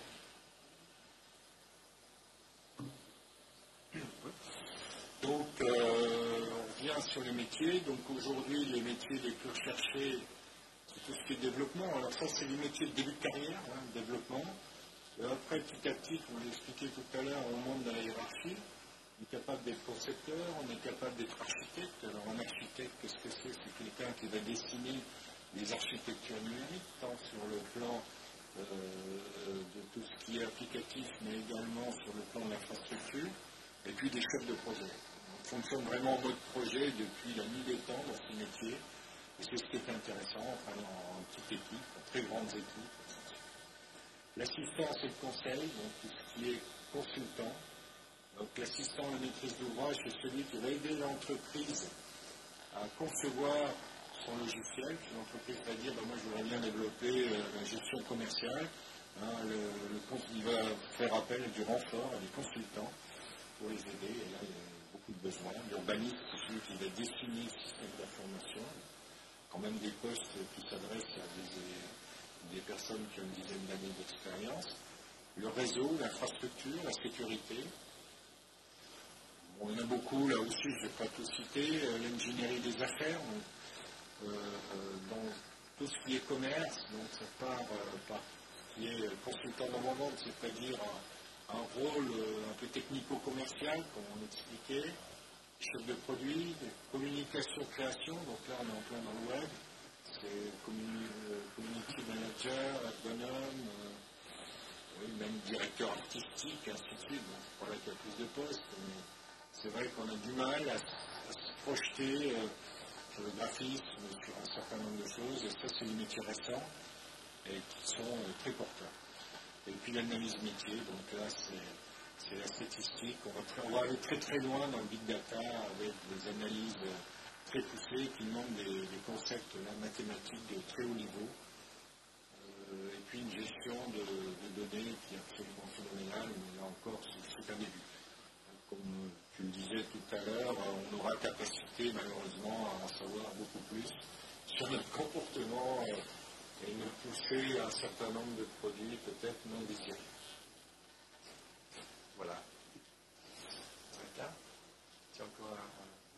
Donc, euh, on revient sur les métiers. Donc, aujourd'hui, les métiers les plus recherchés, c'est tout ce qui est développement. Alors, ça, c'est les métiers de début de carrière, hein, développement. Et après, petit à petit, comme je l'ai expliqué tout à l'heure, on monte dans la hiérarchie. On est capable d'être concepteur, on est capable d'être architecte. Alors, un architecte, qu'est-ce que c'est? C'est quelqu'un qui va dessiner les architectures numériques, tant sur le plan euh, de tout ce qui est applicatif, mais également sur le plan de l'infrastructure, et puis des chefs de projet. On fonctionne vraiment en mode projet depuis la nuit des temps dans ce métier, et c'est ce qui est intéressant, en travaillant en petite équipe, en très grandes équipes. L'assistance et le conseil, donc tout ce qui est consultant. Donc l'assistant à la maîtrise d'ouvrage, c'est celui qui va aider l'entreprise à concevoir son logiciel. Puis l'entreprise va dire, ben moi je voudrais bien développer euh, la gestion commerciale. Hein, le, le, il va faire appel à du renfort, à des consultants pour les aider. Et là, il y a beaucoup de besoins. L'urbaniste, c'est celui qui va dessiner le système d'information. Quand même des postes qui s'adressent à des, des personnes qui ont une dizaine d'années d'expérience. Le réseau, l'infrastructure, la sécurité. Bon, il y en a beaucoup, là aussi, je ne vais pas tout citer. Euh, L'ingénierie des affaires, donc, euh, dans tout ce qui est commerce, donc ça part euh, par ce qui est consultant d'avant-vente, c'est-à-dire un, un rôle euh, un peu technico-commercial, comme on expliquait, chef de produit, communication-création, donc là on est en plein dans le web, c'est communi euh, community manager, ergonome, euh, oui, même directeur artistique, ainsi de suite. Bon, c'est pas là qu'il y a plus de postes, mais c'est vrai qu'on a du mal à, à se projeter euh, sur le graphisme, sur un certain nombre de choses, et ça c'est des métiers récents et qui sont euh, très porteurs. Et puis l'analyse métier, donc là c'est, c'est la statistique, on va, très, on va aller très très loin dans le big data avec des analyses très poussées qui demandent des, des concepts là, mathématiques de très haut niveau, euh, et puis une gestion de, de données qui est absolument phénoménale, mais là encore c'est, c'est un début. Comme tu disais tout à l'heure, on aura capacité malheureusement à en savoir beaucoup plus sur notre comportement euh, et nous pousser à un certain nombre de produits peut-être non désirés. Voilà. C'est encore un...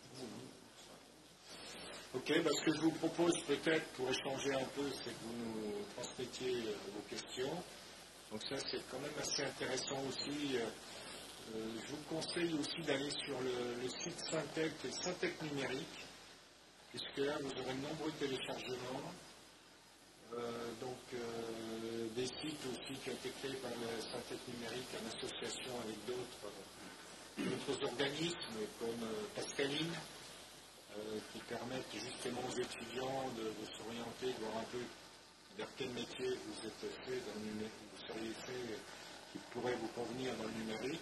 Ok, bah, ce que je vous propose peut-être pour échanger un peu, c'est que vous nous transmettiez euh, vos questions. Donc ça, c'est quand même assez intéressant aussi. Euh, euh, je vous conseille aussi d'aller sur le, le site Syntec et Syntec numérique, puisque là, vous aurez de nombreux téléchargements. Euh, donc, euh, des sites aussi qui ont été créés par le Syntec numérique en association avec d'autres euh, d'autres organismes comme euh, Pascaline, euh, qui permettent justement aux étudiants de, de s'orienter, de voir un peu vers quel métier vous êtes fait dans le numérique, vous seriez fait qui pourrait vous convenir dans le numérique.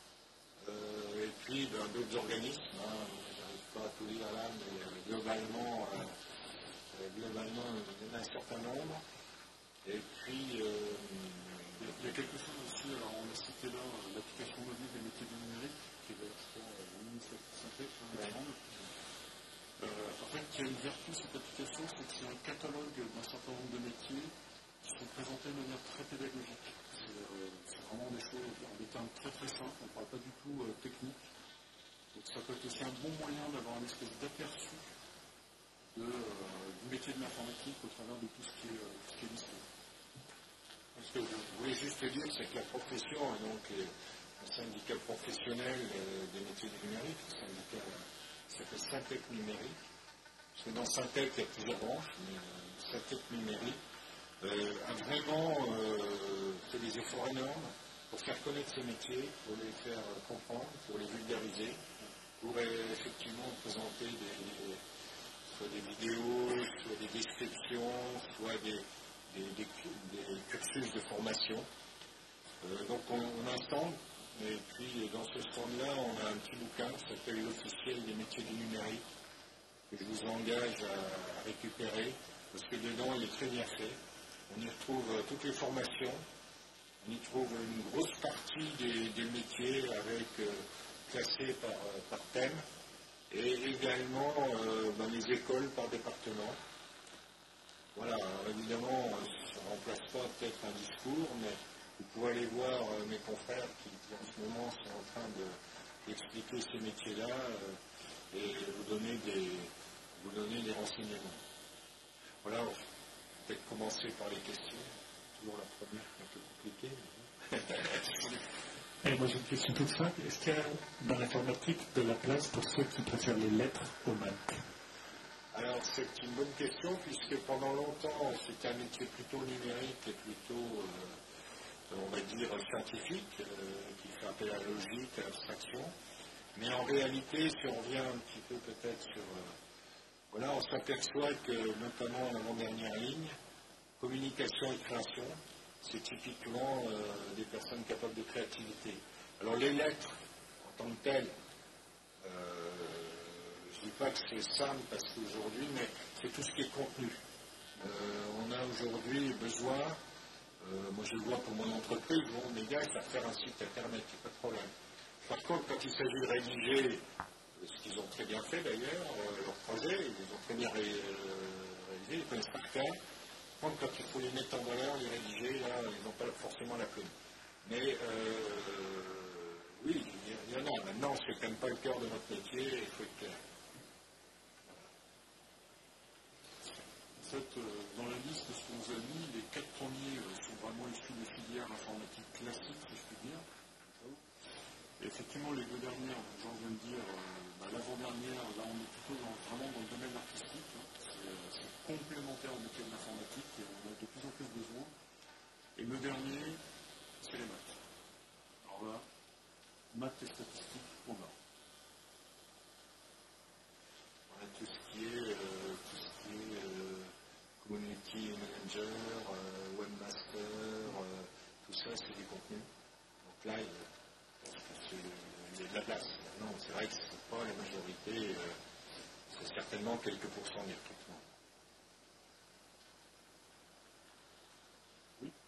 Euh, et puis ben, d'autres organismes, hein, je n'arrive pas à tout lire là, mais euh, globalement, euh, globalement, il y en a un certain nombre. Et puis, euh, il y a quelque chose aussi, alors on a cité là l'application mobile des métiers du numérique, qui est l'initiative Syntec, il me semble. Euh, en fait, il y a une vertu cette application, c'est que c'est un catalogue d'un certain nombre de métiers qui sont présentés de manière très pédagogique. C'est euh, vraiment des choses, des termes très très simples, on ne parle pas du tout euh, technique. Donc ça peut être aussi un bon moyen d'avoir une espèce d'aperçu de, euh, du métier de l'informatique au travers de tout ce qui est, euh, tout ce qui est listé. Ce que je voulais juste dire, c'est que la profession, et donc les, le syndicat professionnel euh, des métiers du numérique, le syndicat qui s'appelle Syntec numérique, parce que dans Syntec, il y a plusieurs branches, mais euh, Syntec numérique euh, a vraiment euh, fait des efforts énormes pour faire connaître ces métiers, pour les faire comprendre, pour les vulgariser, pour euh, effectivement présenter des, soit des vidéos, soit des descriptions, soit des Des, des, des cursus de formation. Euh, donc on, on a un stand, et puis dans ce stand-là, on a un petit bouquin qui s'appelle l'officiel des métiers du numérique, que je vous engage à, à récupérer, parce que dedans il est très bien fait. On y retrouve euh, toutes les formations, on y trouve une grosse partie des, des métiers avec euh, classés par, euh, par thème, et également euh, dans les écoles par département. Voilà, alors évidemment, ça ne remplace pas peut-être un discours, mais vous pouvez aller voir euh, mes confrères qui, qui en ce moment sont en train de, d'expliquer ces métiers-là euh, et vous donner, des, vous donner des renseignements. Voilà, on va peut-être commencer par les questions. Toujours la première qui est un peu compliquée. Et moi j'ai une question toute simple. Est-ce qu'il y a dans l'informatique de la place pour ceux qui préfèrent les lettres aux maths? Alors c'est une bonne question puisque pendant longtemps c'était un métier plutôt numérique et plutôt, euh, on va dire, scientifique, euh, qui fait appel à la logique, à l'abstraction. Mais en réalité, si on revient un petit peu peut-être sur... Euh, voilà, on s'aperçoit que notamment l'avant-dernière ligne, communication et création, c'est typiquement euh, des personnes capables de créativité. Alors les lettres, en tant que telles, euh, je ne dis pas que c'est simple parce qu'aujourd'hui, mais c'est tout ce qui est contenu. Euh, on a aujourd'hui besoin, euh, moi je le vois pour mon entreprise, bon, les gars, ils savent faire un site internet, il n'y a pas de problème. Par contre, quand il s'agit de rédiger, ce qu'ils ont très bien fait d'ailleurs, euh, leur projet, ils ont très bien ré, euh, réalisé, ils connaissent par cœur. Par contre, quand il faut les mettre en valeur, les rédiger, là, ils n'ont pas forcément la plume. Mais euh, oui, il y, y en a. Maintenant, c'est quand même pas le cœur de notre métier, il faut être clair. En fait, euh, dans la liste de ce qu'on vous a mis, les quatre premiers euh, sont vraiment issus de filières informatiques classiques, si je puis dire. Et effectivement, les deux dernières, j'en viens de dire, euh, bah, l'avant-dernière, là on est plutôt dans, vraiment dans le domaine artistique. Hein. C'est, c'est complémentaire au métier de l'informatique et on a de plus en plus besoin. Et le dernier, c'est les maths. Alors là, maths et statistiques, on a. Voilà, tout ce qui est, euh, tout ce qui est euh, community manager, euh, webmaster, euh, tout ça, c'est des contenus. Donc là, il, il y a de la place. Non, c'est vrai que ce n'est pas la majorité, euh, c'est certainement quelques pourcents des recrutements. Oui.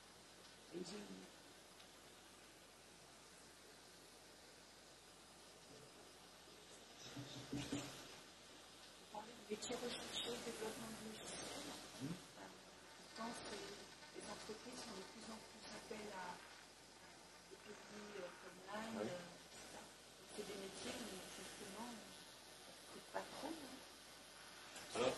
métiers recherchés, développement de logiciels. Mmh. Pourtant, les entreprises font de plus en plus appel à des pays euh, comme l'Inde, oui. et cetera. C'est des métiers où, justement, on ne coûte pas trop. Hein. Alors,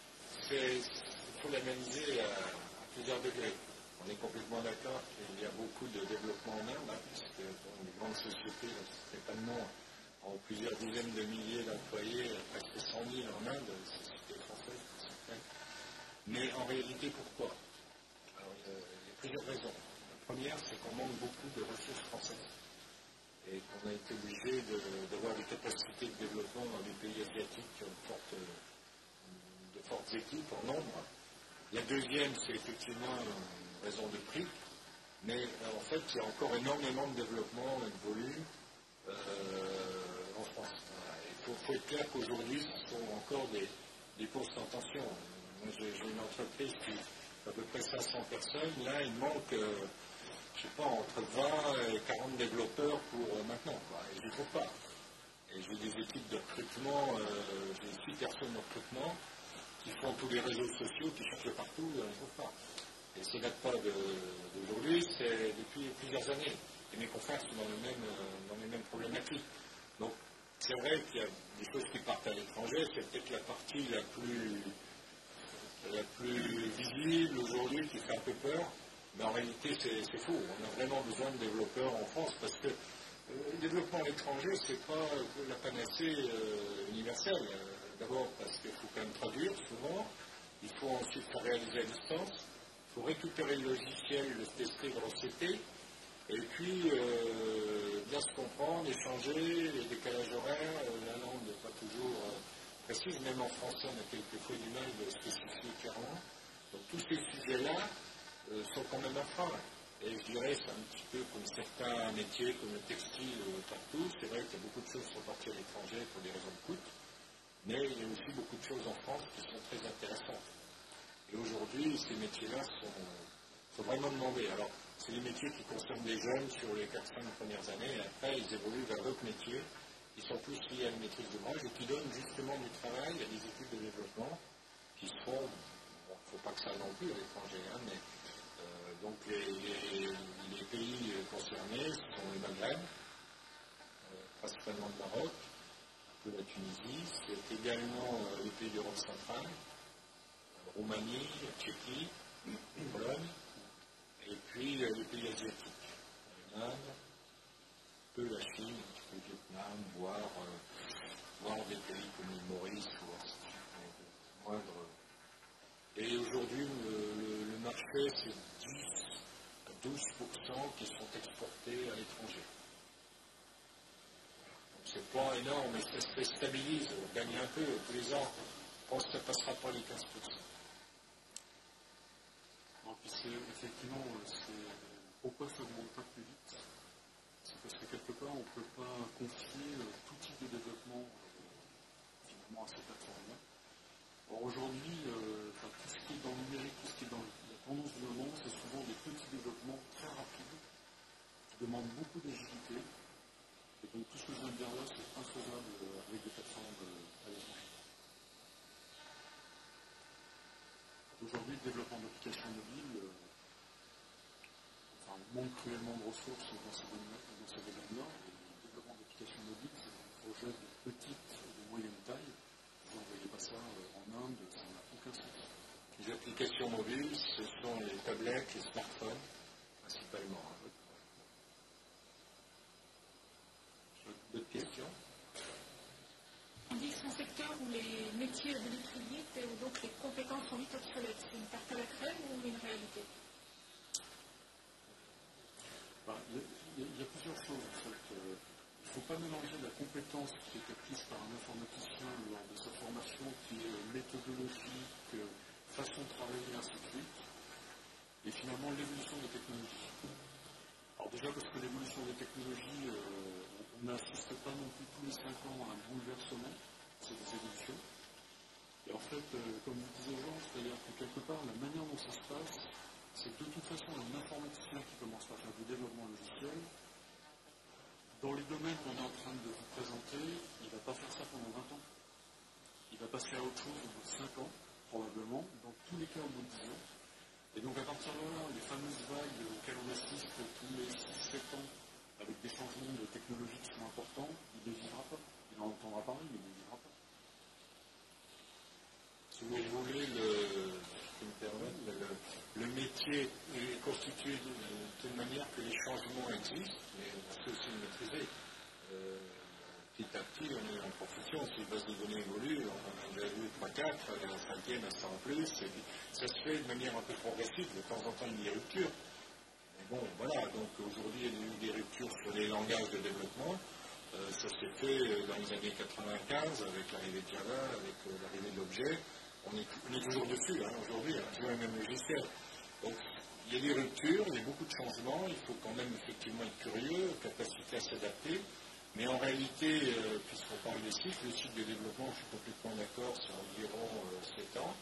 il faut l'analyser à, à plusieurs degrés. On est complètement d'accord qu'il y a beaucoup de développement en Inde, hein, puisque bon, les grandes sociétés, c'est pas de nom, ont plusieurs dizaines de milliers d'employés, presque cent mille en Inde, sociétés françaises, mais en réalité, pourquoi? Alors, il y, a, il y a plusieurs raisons. La première, c'est qu'on manque beaucoup de ressources françaises et qu'on a été obligé d'avoir de, des capacités de développement dans les pays asiatiques qui ont de fortes, de fortes équipes en nombre. La deuxième, c'est effectivement une raison de prix, mais en fait, il y a encore énormément de développement et de volume euh, en France. Il faut, faut être clair qu'aujourd'hui, ce sont encore des, des postes en tension. Moi, j'ai une entreprise qui a à peu près cinq cents personnes. Là, il manque, euh, je ne sais pas, entre vingt et quarante développeurs pour euh, maintenant. Quoi. Et je ne trouve pas. Et j'ai des équipes de recrutement, euh, j'ai six personnes de recrutement qui font tous les réseaux sociaux, qui cherchent partout, je ne trouve pas. Et ce n'est pas d'aujourd'hui, c'est depuis plusieurs années. Et mes confrères sont dans, le même, dans les mêmes problématiques. Donc, c'est vrai qu'il y a des choses qui partent à l'étranger, c'est peut-être la partie la plus, la plus visible aujourd'hui qui fait un peu peur, mais en réalité, c'est faux. On a vraiment besoin de développeurs en France, parce que euh, le développement à l'étranger, ce n'est pas la panacée euh, universelle. D'abord parce qu'il faut quand même traduire souvent, il faut ensuite faire réaliser à distance, il faut récupérer le logiciel, le tester, le recéter, et puis euh, bien se comprendre, échanger, les décalages horaires, euh, la langue n'est pas toujours euh, précise, même en français on a quelquefois du mal de spécifier clairement. Donc tous ces sujets-là euh, sont quand même un frein. Et je dirais c'est un petit peu comme certains métiers, comme le textile euh, partout, c'est vrai qu'il y a beaucoup de choses qui sont parties à l'étranger pour des raisons de coût. Mais il y a aussi beaucoup de choses en France qui sont très intéressantes. Et aujourd'hui, ces métiers-là sont, sont vraiment demandés. Alors, c'est des métiers qui concernent les jeunes sur les quatre cinq premières années, et après, ils évoluent vers d'autres métiers qui sont plus liés à la maîtrise d'ouvrage et qui donnent justement du travail à des études de développement qui se font, bon, il ne faut pas que ça aille non plus à l'étranger, hein, mais euh, donc les, les, les pays concernés, ce sont le Maghreb, euh, principalement le Maroc, de la Tunisie, c'est également euh, les pays d'Europe centrale, euh, Roumanie, Tchéquie, Pologne, et puis euh, les pays asiatiques, l'Inde, un peu la Chine, un petit peu le Vietnam, voire, euh, voire des pays comme l'île Maurice ou ainsi de suite, moindre. Et aujourd'hui, le, le, le marché, c'est dix à douze pour cent qui sont exportés à l'étranger. C'est pas énorme, mais ça se stabilise, on gagne un peu tous les ans. Je pense que ça ne passera pas les quinze pour cent. Non, puis c'est effectivement, c'est pourquoi ça ne monte pas plus vite? C'est parce que quelque part, on ne peut pas confier tout type de développement euh, finalement à ces plateformes-là. Or aujourd'hui, euh, enfin, tout ce qui est dans le numérique, tout ce qui est dans la tendance du moment, c'est souvent des petits développements très rapides qui demandent beaucoup d'agilité. Et donc tout ce que je viens de dire là, c'est infaisable avec des plateformes à l'étranger. Aujourd'hui, le développement d'applications mobiles, euh, enfin, on manque cruellement de ressources dans ces domaines-là. Et le développement d'applications mobiles, c'est un projet de petite et de moyenne taille. Vous n'envoyez pas ça en Inde, ça n'a aucun sens. Les applications mobiles, ce sont les tablettes, les smartphones, principalement. D'autres questions? On dit que c'est un secteur où les métiers évoluent très vite et où donc les compétences sont vite obsolètes. C'est une tarte à la crème ou une réalité? Ben, il, y a, il y a plusieurs choses en fait. Euh, il ne faut pas mélanger la compétence qui est acquise par un informaticien lors de sa formation, qui est méthodologique, façon de travailler, ainsi de suite, et finalement l'évolution des technologies. Alors déjà parce que l'évolution des technologies, euh, on n'assiste pas non plus tous les cinq ans à un bouleversement, c'est des évolutions. Et en fait, euh, comme vous disiez Jean, c'est-à-dire que quelque part, la manière dont ça se passe, c'est que de toute façon un informaticien qui commence à faire du développement logiciel, dans les domaines qu'on est en train de vous présenter, il ne va pas faire ça pendant vingt ans. Il va passer à autre chose au bout de cinq ans, probablement, dans tous les cas au bout de dix ans. Et donc à partir de là, les fameuses vagues auxquelles on assiste tous les six sept ans, avec des changements de technologie qui sont importants, il ne les vivra pas. Il en entendra parler, mais il ne les vivra pas. Si vous voulez, le, je me permettre, le, le métier est constitué de, de telle manière que les changements existent, mais on sait aussi le maîtriser. Euh, petit à petit, on est en profession, si les bases de données évoluent, on en a déjà vu trois quatre, un cinquième, un ça en plus, et puis ça se fait de manière un peu progressive, de temps en temps il y a des ruptures. Mais bon, voilà, donc aujourd'hui il y a eu des ruptures sur les langages de développement. Euh, ça s'est fait dans les années quatre-vingt-quinze avec l'arrivée de Java, avec euh, l'arrivée de l'objet. On est, on est toujours dessus, hein, aujourd'hui, hein, toujours le même logiciel. Donc il y a des ruptures, il y a beaucoup de changements, il faut quand même effectivement être curieux, capacité à s'adapter. Mais en réalité, euh, puisqu'on parle des cycles, le cycle de développement, je suis complètement d'accord, c'est environ euh, sept ans.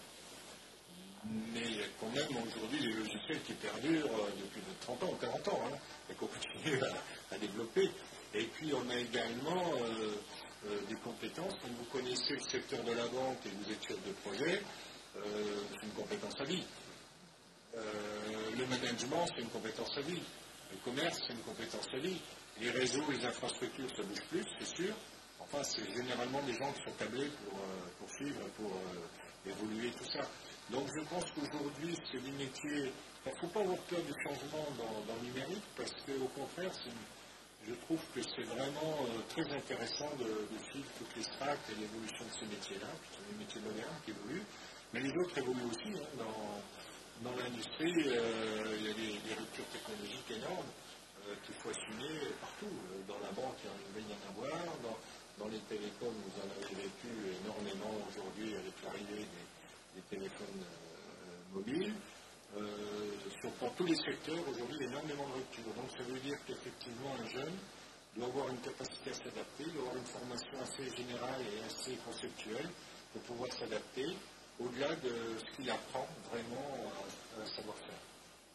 Mais il y a quand même aujourd'hui des logiciels qui perdurent euh, depuis trente ans ou quarante ans, hein, et qu'on continue à, à développer. Et puis on a également euh, euh, des compétences. Quand vous connaissez le secteur de la banque et vous êtes chef de projet, euh, c'est une compétence à vie. Euh, le management, c'est une compétence à vie. Le commerce, c'est une compétence à vie. Les réseaux, les infrastructures, ça bouge plus, c'est sûr. Enfin, c'est généralement des gens qui sont câblés pour, euh, pour suivre, pour euh, évoluer, tout ça. Donc je pense qu'aujourd'hui, c'est des métiers... Il ne faut pas avoir peur du changement dans, dans le numérique, parce qu'au contraire, je trouve que c'est vraiment euh, très intéressant de, de suivre toutes les strates et l'évolution de ces métiers-là, qui sont des métiers modernes qui évoluent. Mais les autres évoluent aussi. Hein, dans, dans l'industrie, euh, il y a des, des ruptures technologiques énormes. Euh, qu'il faut assumer partout. Euh, dans la banque, il va y en avoir. Dans, dans les télécoms, vous en avez vécu énormément aujourd'hui avec l'arrivée des, des téléphones euh, mobiles. Euh, sur, dans tous les secteurs, aujourd'hui, il y a énormément de ruptures. Donc ça veut dire qu'effectivement, un jeune doit avoir une capacité à s'adapter, doit avoir une formation assez générale et assez conceptuelle pour pouvoir s'adapter au-delà de ce qu'il apprend vraiment à, à savoir-faire.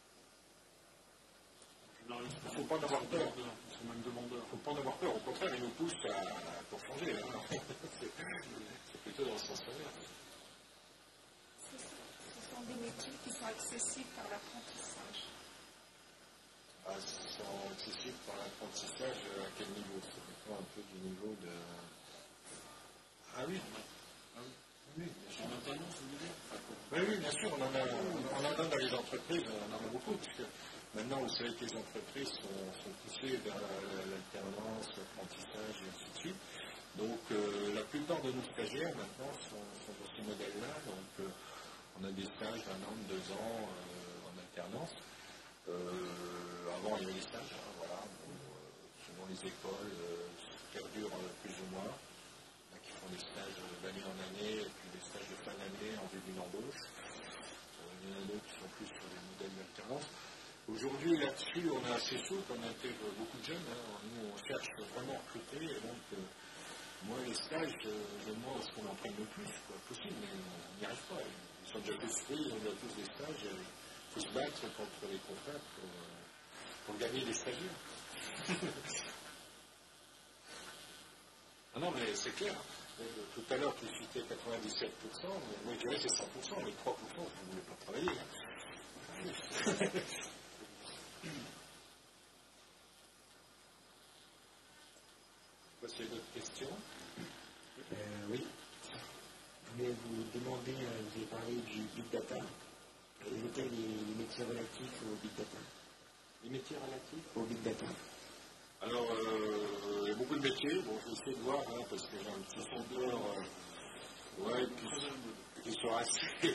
Il ne faut pas en avoir peur. Ils sont même demandeurs. Il ne faut pas en avoir peur. Au contraire, ils nous poussent à, pour changer. Hein. C'est plutôt dans ce sens-là. Ce sont des métiers qui sont accessibles par l'apprentissage. Ah, ils sont accessibles par l'apprentissage à quel niveau? Ça dépend un peu du niveau de... Ah oui. Ah oui. Oui, en alternance, vous voulez dire? Oui, oui, bien sûr, on en a, on en a dans les entreprises, on en a beaucoup, puisque maintenant, vous savez que les entreprises sont, sont poussées vers l'alternance, l'apprentissage et ainsi de suite. Donc, euh, la plupart de nos stagiaires, maintenant, sont, sont dans ce modèle-là. Donc, euh, on a des stages d'un an, de deux ans euh, en alternance. Euh, avant, il y avait des stages, hein, voilà. Bon, euh, selon les écoles, euh, ça perdure euh, plus ou moins. Qui font des stages d'année en année, et puis des stages de fin d'année en vue d'une embauche. Euh, il y en a d'autres qui sont plus sur les modèles d'alternance. Aujourd'hui, là-dessus, on est assez souple, on intègre beaucoup de jeunes. Hein. Nous, on cherche vraiment à recruter, et donc, euh, moi, les stages, je, je demande à ce qu'on en prenne le plus, quoi, possible, mais on n'y arrive pas. Ils sont déjà tous pris, ils ont déjà tous des stages, il faut se battre contre les confrères pour, pour gagner des stagiaires. Ah non, mais c'est clair. Tout à l'heure, tu citais quatre-vingt-dix-sept pour cent, mais moi je dirais que c'est cent pour cent, les trois pour cent, vous ne voulez pas travailler. Hein. Est-ce qu'il y a d'autres questions? euh, Oui. Je voulais vous demander, euh, vous avez parlé du Big Data. Quels étaient les, les métiers relatifs au Big Data? Les métiers relatifs au Big Data. Alors, euh, il y a beaucoup de métiers. Bon, je vais essayer de voir, hein, parce que j'ai un petit sondeur euh, ouais, qui, qui sont assez...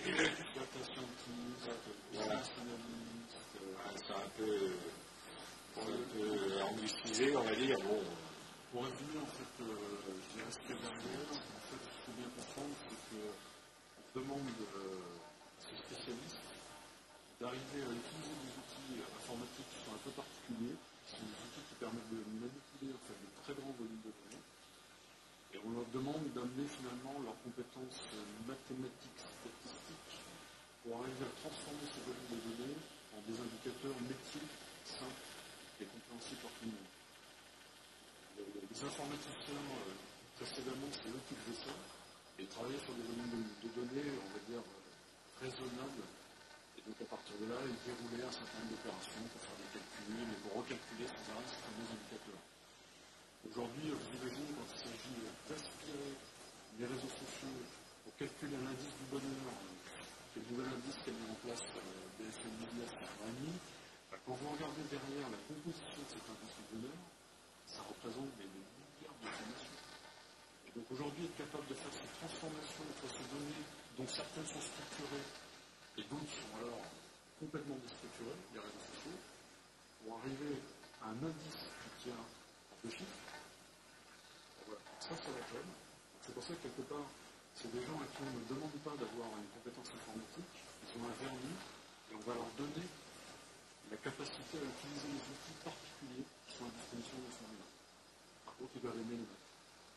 voilà. C'est un peu, un peu anglicisé, on va dire. Bon. Pour résumer, en fait, euh, je dirais ce qu'il y a derrière. En fait, ce qu'il faut bien comprendre, c'est qu'on demande euh, à ces spécialistes d'arriver à utiliser des outils informatiques qui sont un peu particuliers. Ce sont des outils qui permettent de manipuler en fait, de très grands volumes de données. Et on leur demande d'amener finalement leurs compétences mathématiques, statistiques, pour arriver à transformer ces volumes de données en des indicateurs métiers simples et compréhensibles par tout le monde. Les informaticiens, euh, précédemment, c'est eux qui faisaient ça. et travailler sur des volumes de données, on va dire, raisonnables. Et donc à partir de là, il déroulait un certain nombre d'opérations pour faire des calculs, et pour recalculer sans arrêt ces fameux indicateurs. Aujourd'hui, vous imaginez, quand il s'agit d'aspirer les réseaux sociaux pour calculer un indice du bonheur, qui est le nouvel indice qu'a mis en place B F M Business il y a un an et demi, quand vous regardez derrière la composition de cet indice du bonheur, ça représente des milliards d'informations. Et donc aujourd'hui, être capable de faire cette transformation entre ces données, dont certaines sont structurées et d'autres sont alors complètement déstructurées, les réseaux sociaux, pour arriver à un indice qui tient en deux chiffres. Voilà. Ça, c'est la job. C'est pour ça que quelque part, c'est des gens à qui on ne demande pas d'avoir une compétence informatique, ils ont un vernis, et on va leur donner la capacité à utiliser les outils particuliers qui sont à disposition de ce monde-là. Par contre, ils doivent aimer les maths.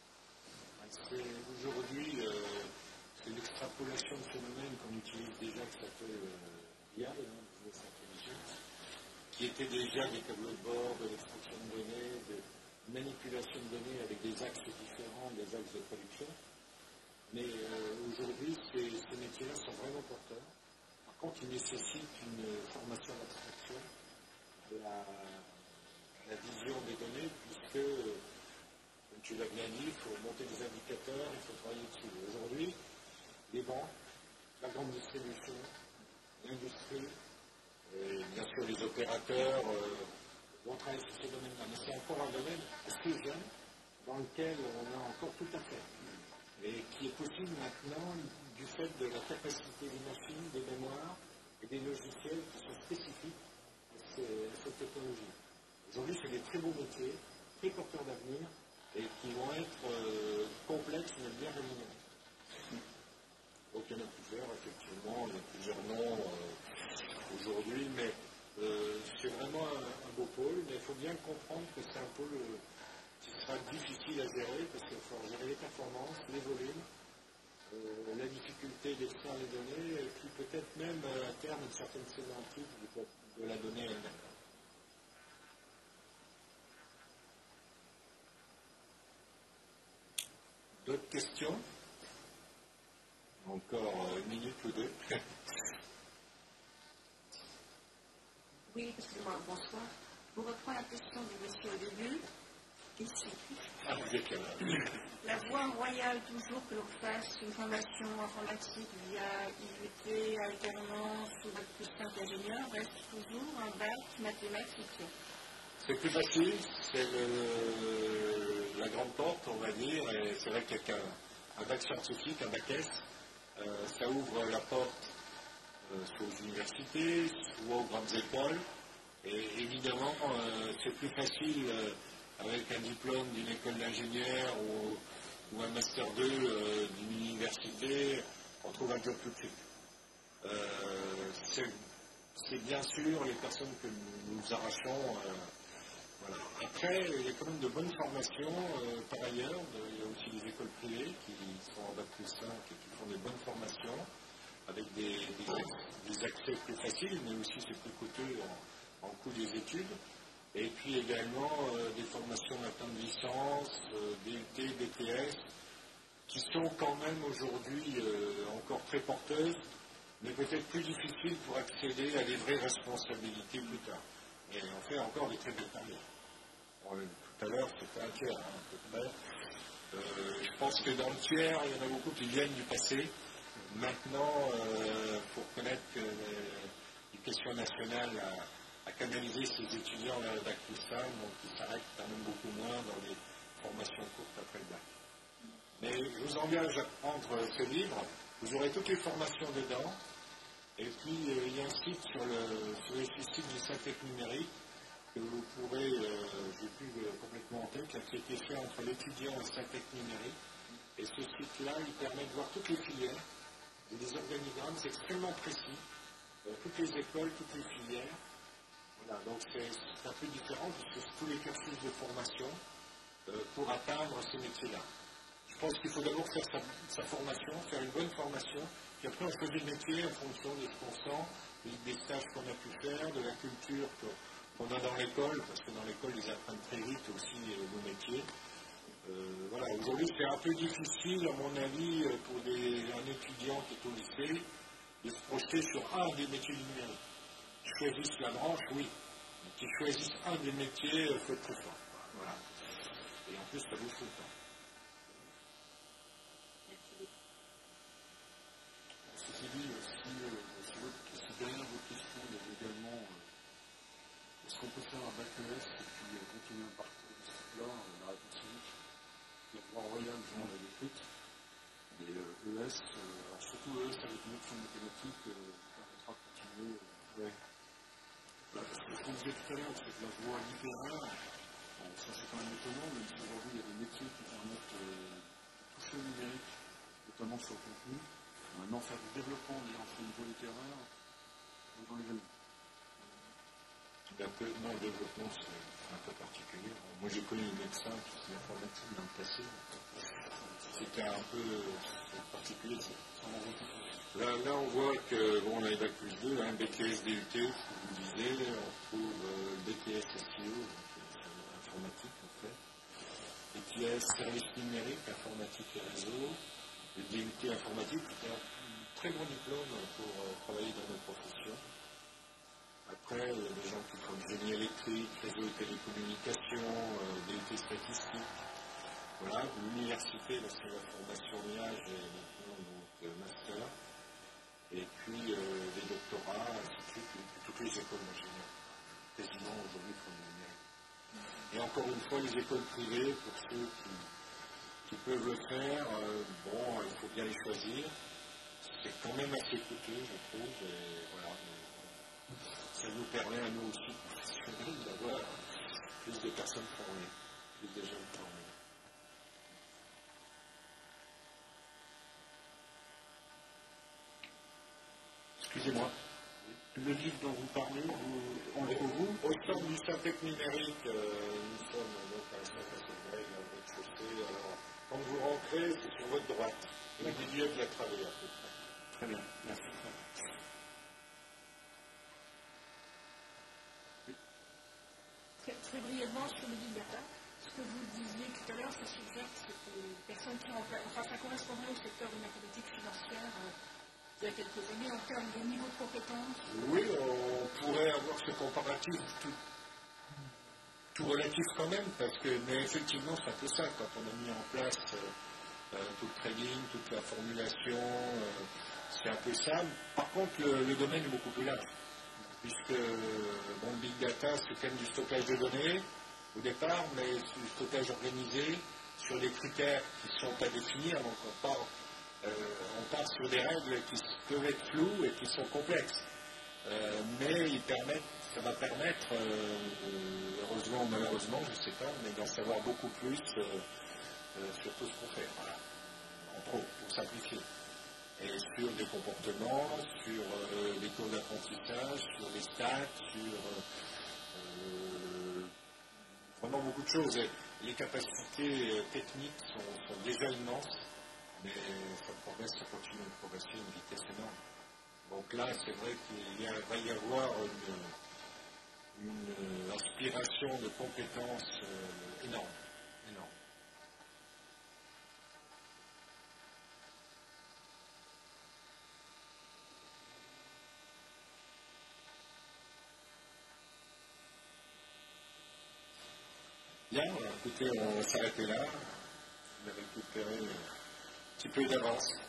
Aujourd'hui, euh, c'est l'extrapolation de phénomènes qu'on utilise déjà, qui s'appelle euh, I A, hein, business intelligence, qui était déjà des tableaux de bord, de l'extraction de données, de manipulation de données avec des axes différents, des axes de production. Mais euh, aujourd'hui, ces, ces métiers-là sont vraiment porteurs. Par contre, ils nécessitent une formation à l'abstraction de la, la vision des données, puisque, comme tu l'as bien dit, il faut monter des indicateurs, il faut travailler dessus. Aujourd'hui, les banques, la grande distribution, l'industrie, et bien sûr les opérateurs euh, vont travailler sur ces domaines-là. Mais c'est encore un domaine assez jeune dans lequel on a encore tout à faire. Et qui est possible maintenant du fait de la capacité des machines, des mémoires et des logiciels qui sont spécifiques à, ces, à cette technologie. Aujourd'hui, c'est des très beaux métiers, très porteurs d'avenir et qui vont être euh, complexes mais bien rémunérés. Donc il y en a plusieurs, effectivement, il y a plusieurs noms euh, aujourd'hui, mais euh, c'est vraiment un, un beau pôle, mais il faut bien comprendre que c'est un pôle euh, qui sera difficile à gérer parce qu'il faut gérer les performances, les volumes, euh, la difficulté d'extraire les données, et puis peut-être même euh, à terme une certaine sémantique de, de la donnée elle-même. D'autres questions? Encore une minute ou deux. Oui, excusez-moi, bonsoir. Pour reprendre la question du monsieur au début, ici. Ah, vous êtes là. La voie royale, toujours que l'on fasse une formation informatique via I U T, alternance ou bac plus cinq ingénieur, reste toujours un bac mathématique. C'est plus facile, c'est le, la grande porte, on va dire, et c'est vrai qu'avec un, un bac scientifique, un bac S, euh, ça ouvre la porte euh, soit aux universités, soit aux grandes écoles, et évidemment, euh, c'est plus facile euh, avec un diplôme d'une école d'ingénieur ou, ou un master deux euh, d'une université, on trouve un job tout de suite. Euh, c'est, c'est bien sûr les personnes que nous, nous arrachons. Euh, voilà. Après, il y a quand même de bonnes formations euh, par ailleurs. De, il y a aussi des écoles privées qui sont en bac plus cinq et qui font des bonnes formations avec des, des, des accès plus faciles, mais aussi c'est plus coûteux en, en coût des études. Et puis également euh, des formations maintenant de licence, euh, D U T, B T S, qui sont quand même aujourd'hui euh, encore très porteuses, mais peut-être plus difficiles pour accéder à des vraies responsabilités plus tard. Et on fait encore des très belles carrières. Bon, tout à l'heure, c'était un tiers, hein, à peu près. Euh, je pense que dans le tiers, il y en a beaucoup qui viennent du passé. Maintenant, euh, pour connaître que l'éducation nationale a, a canalisé ses étudiants vers le bac plus cinq, donc ils s'arrêtent quand même beaucoup moins dans les formations courtes après le bac. Mais je vous engage à prendre ce livre, vous aurez toutes les formations dedans, et puis euh, il y a un site sur le, sur le site du Syntec numérique que vous pourrez, euh, j'ai plus euh, complètement en tête, qui a été fait entre l'étudiant et Syntec numérique, et ce site-là, il permet de voir toutes les filières, et des organigrammes, c'est extrêmement précis, euh, toutes les écoles, toutes les filières. Voilà, donc c'est, c'est un peu différent, puisque c'est tous les cursus de formation euh, pour atteindre ces métiers-là. Je pense qu'il faut d'abord faire sa, sa formation, faire une bonne formation, puis après on choisit le métier en fonction de ce qu'on sent, des stages qu'on a pu faire, de la culture qu'on a dans l'école, parce que dans l'école ils apprennent très vite aussi euh, nos métiers. Euh, voilà, Aujourd'hui, c'est un peu difficile, à mon avis, pour des, un étudiant qui est au lycée, de se projeter sur un des métiers du numérique. Qu'ils choisissent la branche, oui. Mais qu'ils choisissent un des métiers, il faut être très fort. Voilà. Et en plus, ça vous fout. Hein. Ceci dit, si, euh, si, votre, si derrière vos questions, il y a également euh, est-ce qu'on peut faire un bac E S et puis euh, continuer un parcours de ce type-là, euh, la réponse est oui. La voie royale, je m'en l'avais écrite. Et euh, E S, euh, alors surtout E S avec une option mathématique, euh, vous permettra de continuer. Euh, ouais. Bah, parce que comme je disais tout à l'heure, c'est que la voie littéraire, bon, ça c'est quand même étonnant, même si aujourd'hui il y a des métiers qui permettent euh, de toucher au numérique, notamment sur le contenu. Maintenant, faire du développement entre le niveau littéraire, dans les années. Non, le développement, c'est un peu particulier. Moi, j'ai connu un médecin qui s'est informatique dans le passé. C'était un peu particulier. Là, là, on voit que, bon, on a les bac plus deux, hein, B T S D U T, vous disiez, on trouve euh, B T S S I O, donc euh, informatique, en fait. B T S service numérique, informatique et réseau. Le D U T informatique, c'est un très bon diplôme pour euh, travailler dans nos professions. Après, il y a des gens qui font du génie électrique, réseau et télécommunications, euh, D U T statistique. Voilà, l'université, là c'est la formation I A G et maintenant donc euh, master. Et puis euh, les doctorats, ainsi de suite, et toutes les écoles d'ingénieurs. Quasiment aujourd'hui font du numérique. Et encore une fois, les écoles privées, pour ceux qui, qui peuvent le faire, euh, bon, il faut bien les choisir. C'est quand même assez coûteux, je trouve. Et voilà, mais, ça nous permet à nous aussi, professionnels, d'avoir plus de personnes formées, plus de jeunes formés. Excusez-moi. Le livre dont vous parlez, vous, on le trouve où? Au sein du Syntec numérique, euh, nous sommes donc à la Saint-Pascal, à votre chaussée. Alors, quand vous rentrez, c'est sur votre droite, au milieu de la travée à peu près. Très bien, merci. Très, très brièvement sur le big data, ce que vous disiez tout à l'heure, ça suggère que les personnes qui remplacent, enfin ça correspondrait au secteur de mathématiques financières euh, il y a quelques années en termes de niveau de compétence. Oui, on pourrait avoir ce comparatif tout, tout relatif quand même, parce que, mais effectivement, c'est un peu ça, quand on a mis en place euh, euh, tout le trading, toute la formulation, euh, c'est un peu ça. Par contre, le, le domaine est beaucoup plus large, puisque bon, le big data, c'est quand même du stockage de données au départ, mais du stockage organisé sur des critères qui sont à définir, donc on part, euh, on part sur des règles qui peuvent être floues et qui sont complexes. Euh, mais ils permettent, ça va permettre, euh, heureusement ou malheureusement, je ne sais pas, mais d'en savoir beaucoup plus euh, euh, sur tout ce qu'on fait, voilà. Entre autres, pour simplifier. Et sur des comportements, sur euh, les cours d'apprentissage, sur les stats, sur euh, vraiment beaucoup de choses. Et les capacités euh, techniques sont, sont déjà immenses, mais ça progresse, ça continue de progresser à une vitesse énorme. Donc là, c'est vrai qu'il y a, va y avoir une, une aspiration de compétences euh, énorme, énorme. Bien, écoutez, on va s'arrêter là. On a récupéré un petit peu d'avance.